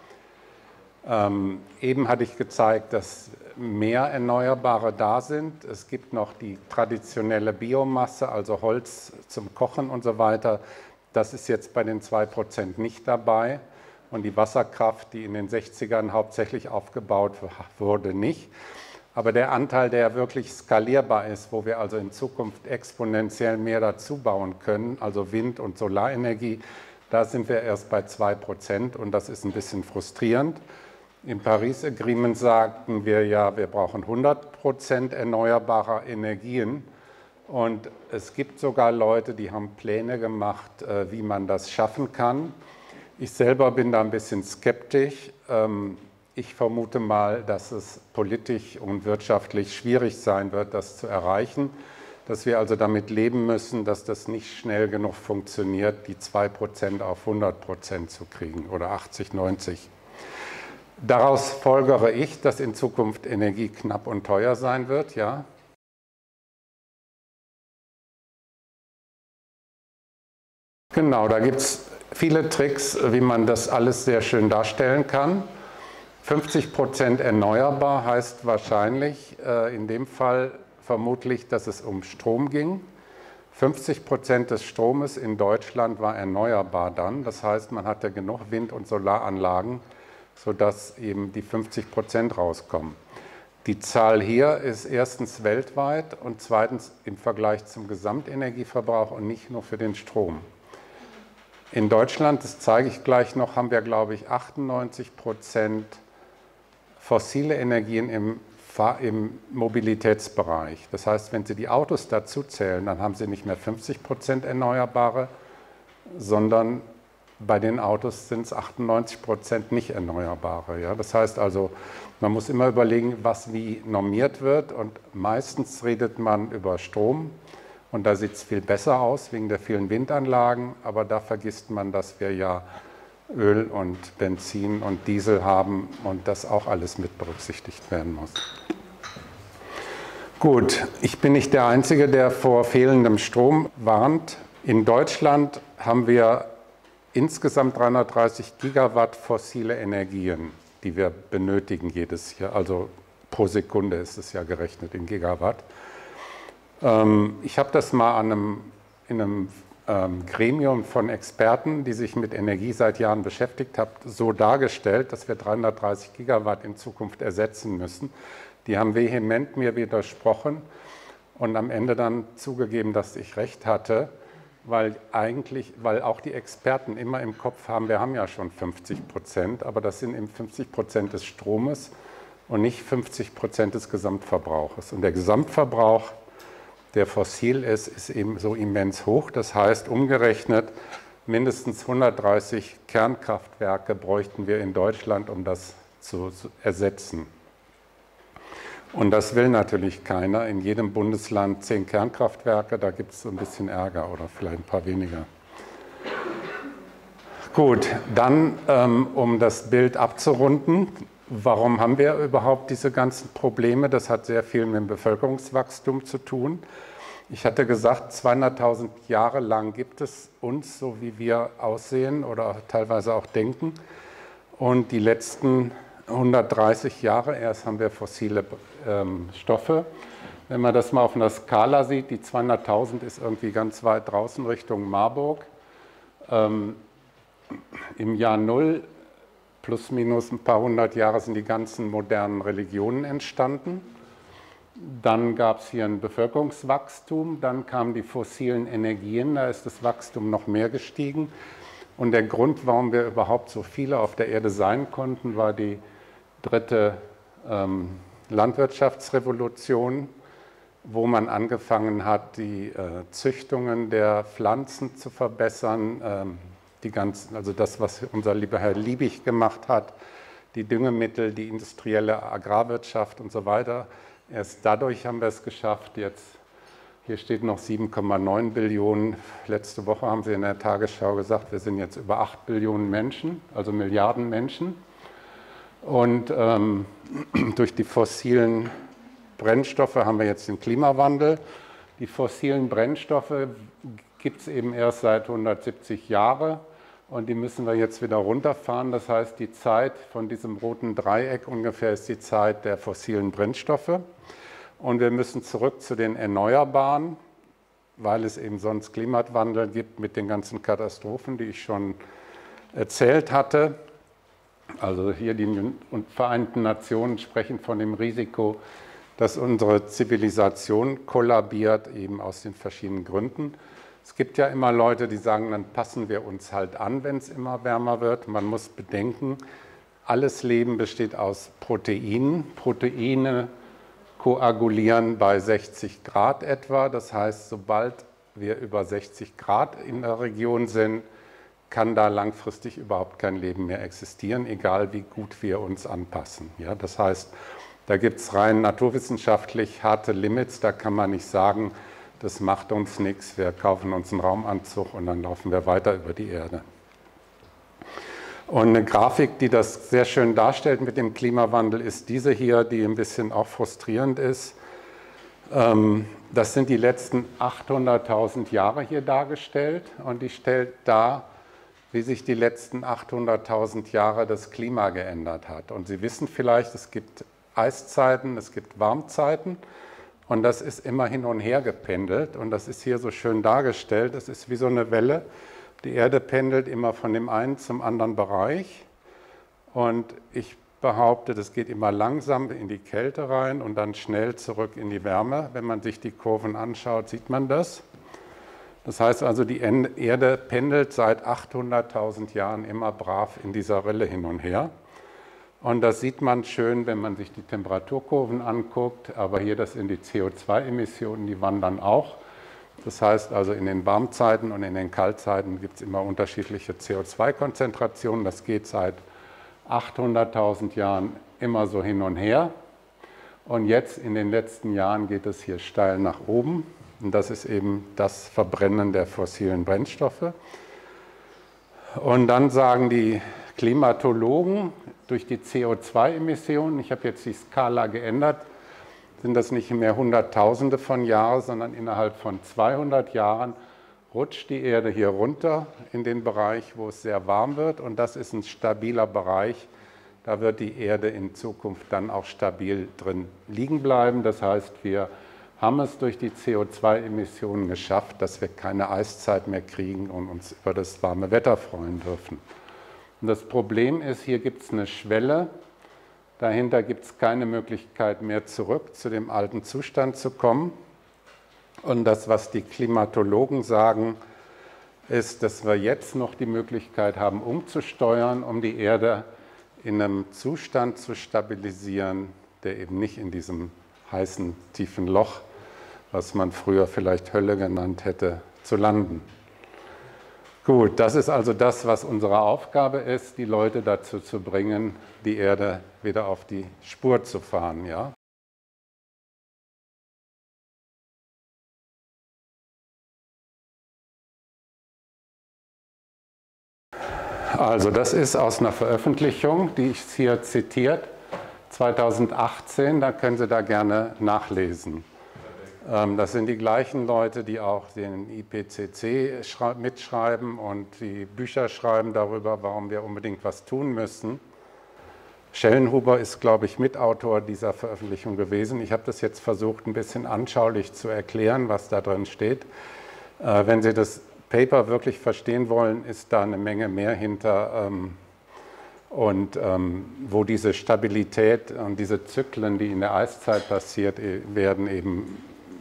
[SPEAKER 1] Eben hatte ich gezeigt, dass mehr Erneuerbare da sind. Es gibt noch die traditionelle Biomasse, also Holz zum Kochen und so weiter. Das ist jetzt bei den 2% nicht dabei. Und die Wasserkraft, die in den 60ern hauptsächlich aufgebaut wurde, nicht. Aber der Anteil, der wirklich skalierbar ist, wo wir also in Zukunft exponentiell mehr dazu bauen können, also Wind- und Solarenergie, da sind wir erst bei 2% und das ist ein bisschen frustrierend. Im Paris Agreement sagten wir ja, wir brauchen 100% erneuerbarer Energien. Und es gibt sogar Leute, die haben Pläne gemacht, wie man das schaffen kann. Ich selber bin da ein bisschen skeptisch. Ich vermute mal, dass es politisch und wirtschaftlich schwierig sein wird, das zu erreichen. Dass wir also damit leben müssen, dass das nicht schnell genug funktioniert, die 2% auf 100% zu kriegen oder 80, 90. Daraus folgere ich, dass in Zukunft Energie knapp und teuer sein wird, ja. Genau, da gibt es viele Tricks, wie man das alles sehr schön darstellen kann. 50% erneuerbar heißt wahrscheinlich in dem Fall vermutlich, dass es um Strom ging. 50% des Stromes in Deutschland war erneuerbar dann. Das heißt, man hatte genug Wind- und Solaranlagen, sodass eben die 50% rauskommen. Die Zahl hier ist erstens weltweit und zweitens im Vergleich zum Gesamtenergieverbrauch und nicht nur für den Strom. In Deutschland, das zeige ich gleich noch, haben wir, glaube ich, 98% fossile Energien im Mobilitätsbereich. Das heißt, wenn Sie die Autos dazu zählen, dann haben Sie nicht mehr 50% Erneuerbare, sondern bei den Autos sind es 98% nicht Erneuerbare. Ja? Das heißt also, man muss immer überlegen, was wie normiert wird, und meistens redet man über Strom und da sieht es viel besser aus wegen der vielen Windanlagen, aber da vergisst man, dass wir ja Öl und Benzin und Diesel haben und das auch alles mit berücksichtigt werden muss. Gut, ich bin nicht der Einzige, der vor fehlendem Strom warnt. In Deutschland haben wir insgesamt 330 Gigawatt fossile Energien, die wir benötigen jedes Jahr. Also pro Sekunde ist es ja gerechnet in Gigawatt. Ich habe das mal in einem Gremium von Experten, die sich mit Energie seit Jahren beschäftigt haben, so dargestellt, dass wir 330 Gigawatt in Zukunft ersetzen müssen. Die haben vehement mir widersprochen und am Ende dann zugegeben, dass ich recht hatte, weil auch die Experten immer im Kopf haben, wir haben ja schon 50%, aber das sind eben 50% des Stromes und nicht 50% des Gesamtverbrauches. Und der Gesamtverbrauch, der fossil ist, ist eben so immens hoch. Das heißt, umgerechnet, mindestens 130 Kernkraftwerke bräuchten wir in Deutschland, um das zu ersetzen. Und das will natürlich keiner. In jedem Bundesland 10 Kernkraftwerke, da gibt es so ein bisschen Ärger oder vielleicht ein paar weniger. Gut, dann, um das Bild abzurunden, warum haben wir überhaupt diese ganzen Probleme? Das hat sehr viel mit dem Bevölkerungswachstum zu tun. Ich hatte gesagt, 200.000 Jahre lang gibt es uns, so wie wir aussehen oder teilweise auch denken. Und die letzten 130 Jahre erst haben wir fossile Stoffe. Wenn man das mal auf einer Skala sieht, die 200.000 ist irgendwie ganz weit draußen Richtung Marburg. Im Jahr Null, plus minus ein paar hundert Jahre, sind die ganzen modernen Religionen entstanden. Dann gab es hier ein Bevölkerungswachstum, dann kamen die fossilen Energien, da ist das Wachstum noch mehr gestiegen. Und der Grund, warum wir überhaupt so viele auf der Erde sein konnten, war die dritte Landwirtschaftsrevolution, wo man angefangen hat, die Züchtungen der Pflanzen zu verbessern, also das, was unser lieber Herr Liebig gemacht hat, die Düngemittel, die industrielle Agrarwirtschaft und so weiter. Erst dadurch haben wir es geschafft. Jetzt, hier steht noch 7,9 Billionen. Letzte Woche haben Sie in der Tagesschau gesagt, wir sind jetzt über 8 Billionen Menschen, also Milliarden Menschen. Und durch die fossilen Brennstoffe haben wir jetzt den Klimawandel. Die fossilen Brennstoffe gibt es eben erst seit 170 Jahren und die müssen wir jetzt wieder runterfahren. Das heißt, die Zeit von diesem roten Dreieck ungefähr ist die Zeit der fossilen Brennstoffe. Und wir müssen zurück zu den Erneuerbaren, weil es eben sonst Klimawandel gibt mit den ganzen Katastrophen, die ich schon erzählt hatte. Also hier die Vereinten Nationen sprechen von dem Risiko, dass unsere Zivilisation kollabiert, eben aus den verschiedenen Gründen. Es gibt ja immer Leute, die sagen, dann passen wir uns halt an, wenn es immer wärmer wird. Man muss bedenken, alles Leben besteht aus Proteinen. Proteine koagulieren bei 60 Grad etwa. Das heißt, sobald wir über 60 Grad in der Region sind, kann da langfristig überhaupt kein Leben mehr existieren, egal wie gut wir uns anpassen. Ja, das heißt, da gibt es rein naturwissenschaftlich harte Limits, da kann man nicht sagen, das macht uns nichts, wir kaufen uns einen Raumanzug und dann laufen wir weiter über die Erde. Und eine Grafik, die das sehr schön darstellt mit dem Klimawandel, ist diese hier, die ein bisschen auch frustrierend ist. Das sind die letzten 800.000 Jahre hier dargestellt und die stellt dar, wie sich die letzten 800.000 Jahre das Klima geändert hat. Und Sie wissen vielleicht, es gibt Eiszeiten, es gibt Warmzeiten und das ist immer hin und her gependelt und das ist hier so schön dargestellt. Das ist wie so eine Welle. Die Erde pendelt immer von dem einen zum anderen Bereich und ich behaupte, das geht immer langsam in die Kälte rein und dann schnell zurück in die Wärme. Wenn man sich die Kurven anschaut, sieht man das. Das heißt also, die Erde pendelt seit 800.000 Jahren immer brav in dieser Rille hin und her. Und das sieht man schön, wenn man sich die Temperaturkurven anguckt, aber hier das sind die CO2-Emissionen, die wandern auch. Das heißt also, in den Warmzeiten und in den Kaltzeiten gibt es immer unterschiedliche CO2-Konzentrationen. Das geht seit 800.000 Jahren immer so hin und her. Und jetzt in den letzten Jahren geht es hier steil nach oben. Und das ist eben das Verbrennen der fossilen Brennstoffe. Und dann sagen die Klimatologen, durch die CO2-Emissionen, ich habe jetzt die Skala geändert, sind das nicht mehr Hunderttausende von Jahren, sondern innerhalb von 200 Jahren rutscht die Erde hier runter in den Bereich, wo es sehr warm wird. Und das ist ein stabiler Bereich. Da wird die Erde in Zukunft dann auch stabil drin liegen bleiben. Das heißt, wir haben es durch die CO2-Emissionen geschafft, dass wir keine Eiszeit mehr kriegen und uns über das warme Wetter freuen dürfen. Und das Problem ist, hier gibt es eine Schwelle. Dahinter gibt es keine Möglichkeit mehr zurück zu dem alten Zustand zu kommen. Und das, was die Klimatologen sagen, ist, dass wir jetzt noch die Möglichkeit haben, umzusteuern, um die Erde in einem Zustand zu stabilisieren, der eben nicht in diesem heißen, tiefen Loch, was man früher vielleicht Hölle genannt hätte, zu landen. Gut, das ist also das, was unsere Aufgabe ist, die Leute dazu zu bringen, die Erde wieder auf die Spur zu fahren. Ja? Also das ist aus einer Veröffentlichung, die ist hier zitiert, 2018, da können Sie da gerne nachlesen. Das sind die gleichen Leute, die auch den IPCC mitschreiben und die Bücher schreiben darüber, warum wir unbedingt was tun müssen. Schellenhuber ist, glaube ich, Mitautor dieser Veröffentlichung gewesen. Ich habe das jetzt versucht, ein bisschen anschaulich zu erklären, was da drin steht. Wenn Sie das Paper wirklich verstehen wollen, ist da eine Menge mehr hinter. Wo diese Stabilität und diese Zyklen, die in der Eiszeit passiert werden, eben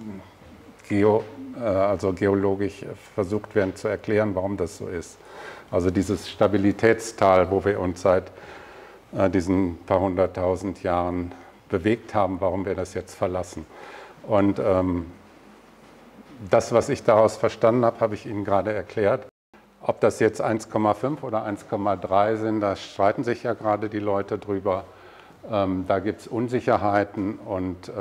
[SPEAKER 1] also geologisch versucht werden zu erklären, warum das so ist. Also dieses Stabilitätstal, wo wir uns seit diesen paar hunderttausend Jahren bewegt haben, warum wir das jetzt verlassen. Und das, was ich daraus verstanden habe, habe ich Ihnen gerade erklärt. Ob das jetzt 1,5 oder 1,3 sind, da streiten sich ja gerade die Leute drüber. Da gibt es Unsicherheiten und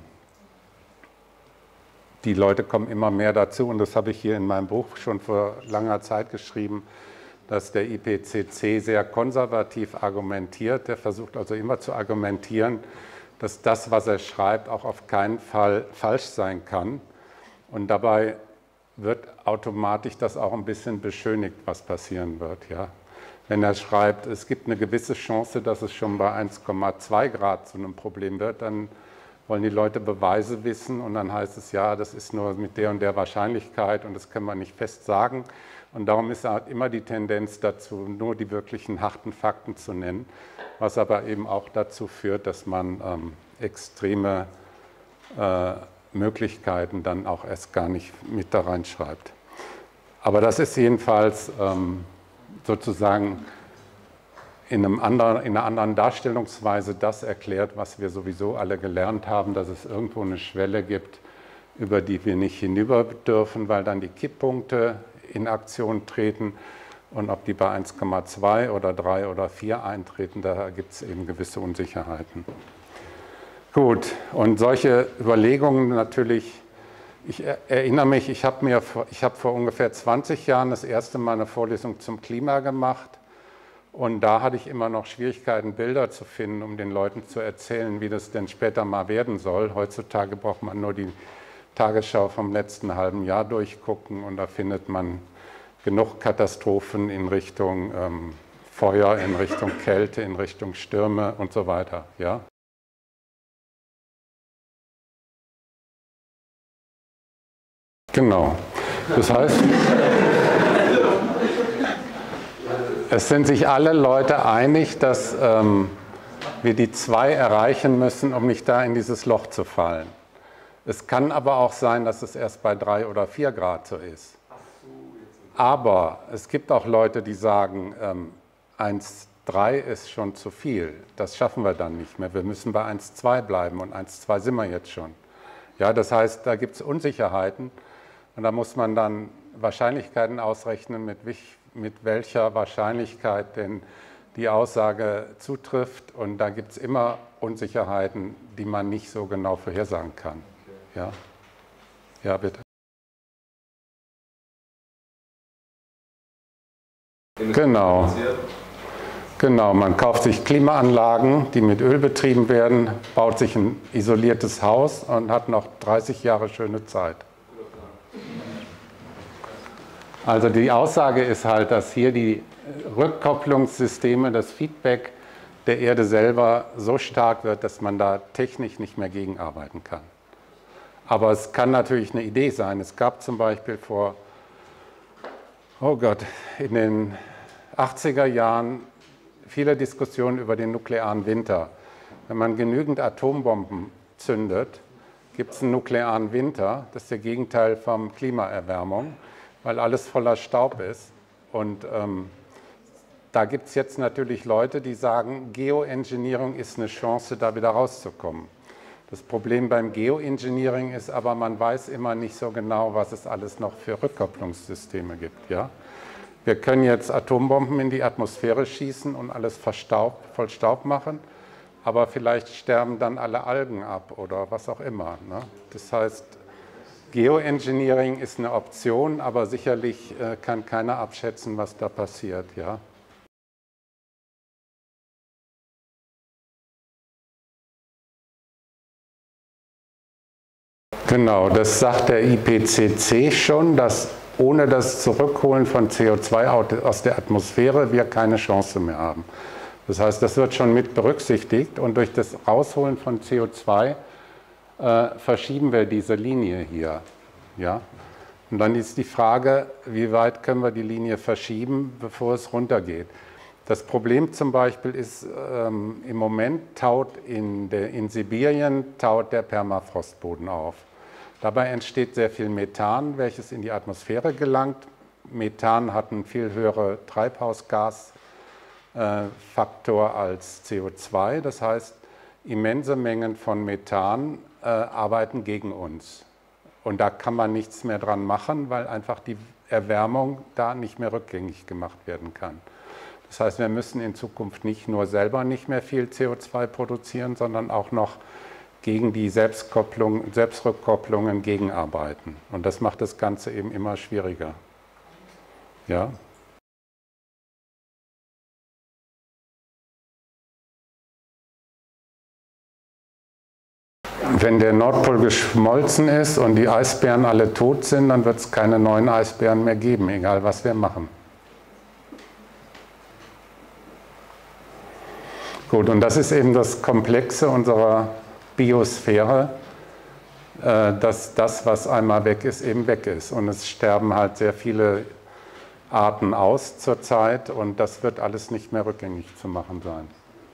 [SPEAKER 1] die Leute kommen immer mehr dazu. Und das habe ich hier in meinem Buch schon vor langer Zeit geschrieben, dass der IPCC sehr konservativ argumentiert. Der versucht also immer zu argumentieren, dass das, was er schreibt, auch auf keinen Fall falsch sein kann. Und dabei wird automatisch das auch ein bisschen beschönigt, was passieren wird. Ja? Wenn er schreibt, es gibt eine gewisse Chance, dass es schon bei 1,2 Grad zu einem Problem wird, dann wollen die Leute Beweise wissen und dann heißt es, ja, das ist nur mit der und der Wahrscheinlichkeit und das kann man nicht fest sagen. Und darum ist halt immer die Tendenz dazu, nur die wirklichen harten Fakten zu nennen, was aber eben auch dazu führt, dass man extreme Möglichkeiten dann auch erst gar nicht mit da reinschreibt. Aber das ist jedenfalls sozusagen in einer anderen Darstellungsweise das erklärt, was wir sowieso alle gelernt haben, dass es irgendwo eine Schwelle gibt, über die wir nicht hinüber dürfen, weil dann die Kipppunkte in Aktion treten. Und ob die bei 1,2 oder 3 oder 4 eintreten, da gibt es eben gewisse Unsicherheiten. Gut, und solche Überlegungen natürlich, ich erinnere mich, ich habe vor ungefähr 20 Jahren das erste Mal eine Vorlesung zum Klima gemacht und da hatte ich immer noch Schwierigkeiten, Bilder zu finden, um den Leuten zu erzählen, wie das denn später mal werden soll. Heutzutage braucht man nur die Tagesschau vom letzten halben Jahr durchgucken und da findet man genug Katastrophen in Richtung Feuer, in Richtung Kälte, in Richtung Stürme und so weiter. Ja? Genau. Das heißt, es sind sich alle Leute einig, dass wir die 2 erreichen müssen, um nicht da in dieses Loch zu fallen. Es kann aber auch sein, dass es erst bei 3 oder 4 Grad so ist. Aber es gibt auch Leute, die sagen, 1,3 ist schon zu viel. Das schaffen wir dann nicht mehr. Wir müssen bei 1,2 bleiben und 1,2 sind wir jetzt schon. Ja, das heißt, da gibt es Unsicherheiten. Und da muss man dann Wahrscheinlichkeiten ausrechnen, mit welcher Wahrscheinlichkeit denn die Aussage zutrifft. Und da gibt es immer Unsicherheiten, die man nicht so genau vorhersagen kann. Ja, ja bitte. Genau. Genau, man kauft sich Klimaanlagen, die mit Öl betrieben werden, baut sich ein isoliertes Haus und hat noch 30 Jahre schöne Zeit. Also die Aussage ist halt, dass hier die Rückkopplungssysteme, das Feedback der Erde selber so stark wird, dass man da technisch nicht mehr gegenarbeiten kann. Aber es kann natürlich eine Idee sein. Es gab zum Beispiel in den 80er Jahren viele Diskussionen über den nuklearen Winter. Wenn man genügend Atombomben zündet, gibt es einen nuklearen Winter. Das ist das Gegenteil von Klimaerwärmung, weil alles voller Staub ist. Und da gibt es jetzt natürlich Leute, die sagen, Geoengineering ist eine Chance, da wieder rauszukommen. Das Problem beim Geoengineering ist aber, man weiß immer nicht so genau, was es alles noch für Rückkopplungssysteme gibt. Ja? Wir können jetzt Atombomben in die Atmosphäre schießen und alles voll Staub machen, aber vielleicht sterben dann alle Algen ab oder was auch immer. Ne? Das heißt, Geoengineering ist eine Option, aber sicherlich kann keiner abschätzen, was da passiert. Ja? Genau, das sagt der IPCC schon, dass ohne das Zurückholen von CO2 aus der Atmosphäre wir keine Chance mehr haben. Das heißt, das wird schon mit berücksichtigt und durch das Rausholen von CO2 verschieben wir diese Linie hier. Ja? Und dann ist die Frage, wie weit können wir die Linie verschieben, bevor es runtergeht. Das Problem zum Beispiel ist, im Moment taut in Sibirien taut der Permafrostboden auf. Dabei entsteht sehr viel Methan, welches in die Atmosphäre gelangt. Methan hat einen viel höheren Treibhausgasfaktor als CO2. Das heißt, immense Mengen von Methan arbeiten gegen uns. Und da kann man nichts mehr dran machen, weil einfach die Erwärmung da nicht mehr rückgängig gemacht werden kann. Das heißt, wir müssen in Zukunft nicht nur selber nicht mehr viel CO2 produzieren, sondern auch noch gegen die Selbstrückkopplungen gegenarbeiten. Und das macht das Ganze eben immer schwieriger. Ja? Wenn der Nordpol geschmolzen ist und die Eisbären alle tot sind, dann wird es keine neuen Eisbären mehr geben, egal was wir machen. Gut, und das ist eben das Komplexe unserer Biosphäre, dass das, was einmal weg ist, eben weg ist. Und es sterben halt sehr viele Arten aus zurzeit und das wird alles nicht mehr rückgängig zu machen sein.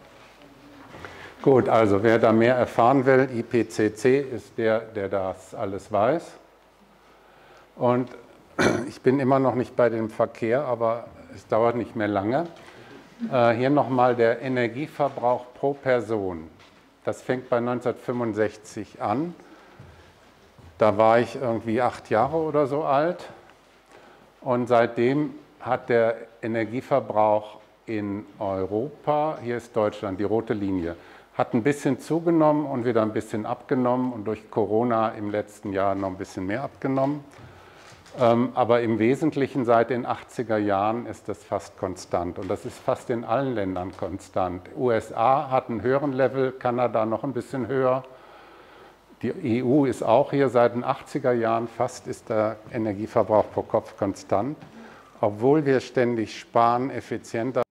[SPEAKER 1] Gut, also wer da mehr erfahren will, IPCC ist der das alles weiß. Und ich bin immer noch nicht bei dem Verkehr, aber es dauert nicht mehr lange. Hier nochmal der Energieverbrauch pro Person. Das fängt bei 1965 an. Da war ich irgendwie 8 Jahre oder so alt. Und seitdem hat der Energieverbrauch in Europa, hier ist Deutschland, die rote Linie, hat ein bisschen zugenommen und wieder ein bisschen abgenommen und durch Corona im letzten Jahr noch ein bisschen mehr abgenommen. Aber im Wesentlichen seit den 80er Jahren ist das fast konstant und das ist fast in allen Ländern konstant. USA hat einen höheren Level, Kanada noch ein bisschen höher. Die EU ist auch hier seit den 80er Jahren, fast ist der Energieverbrauch pro Kopf konstant, obwohl wir ständig sparen, effizienter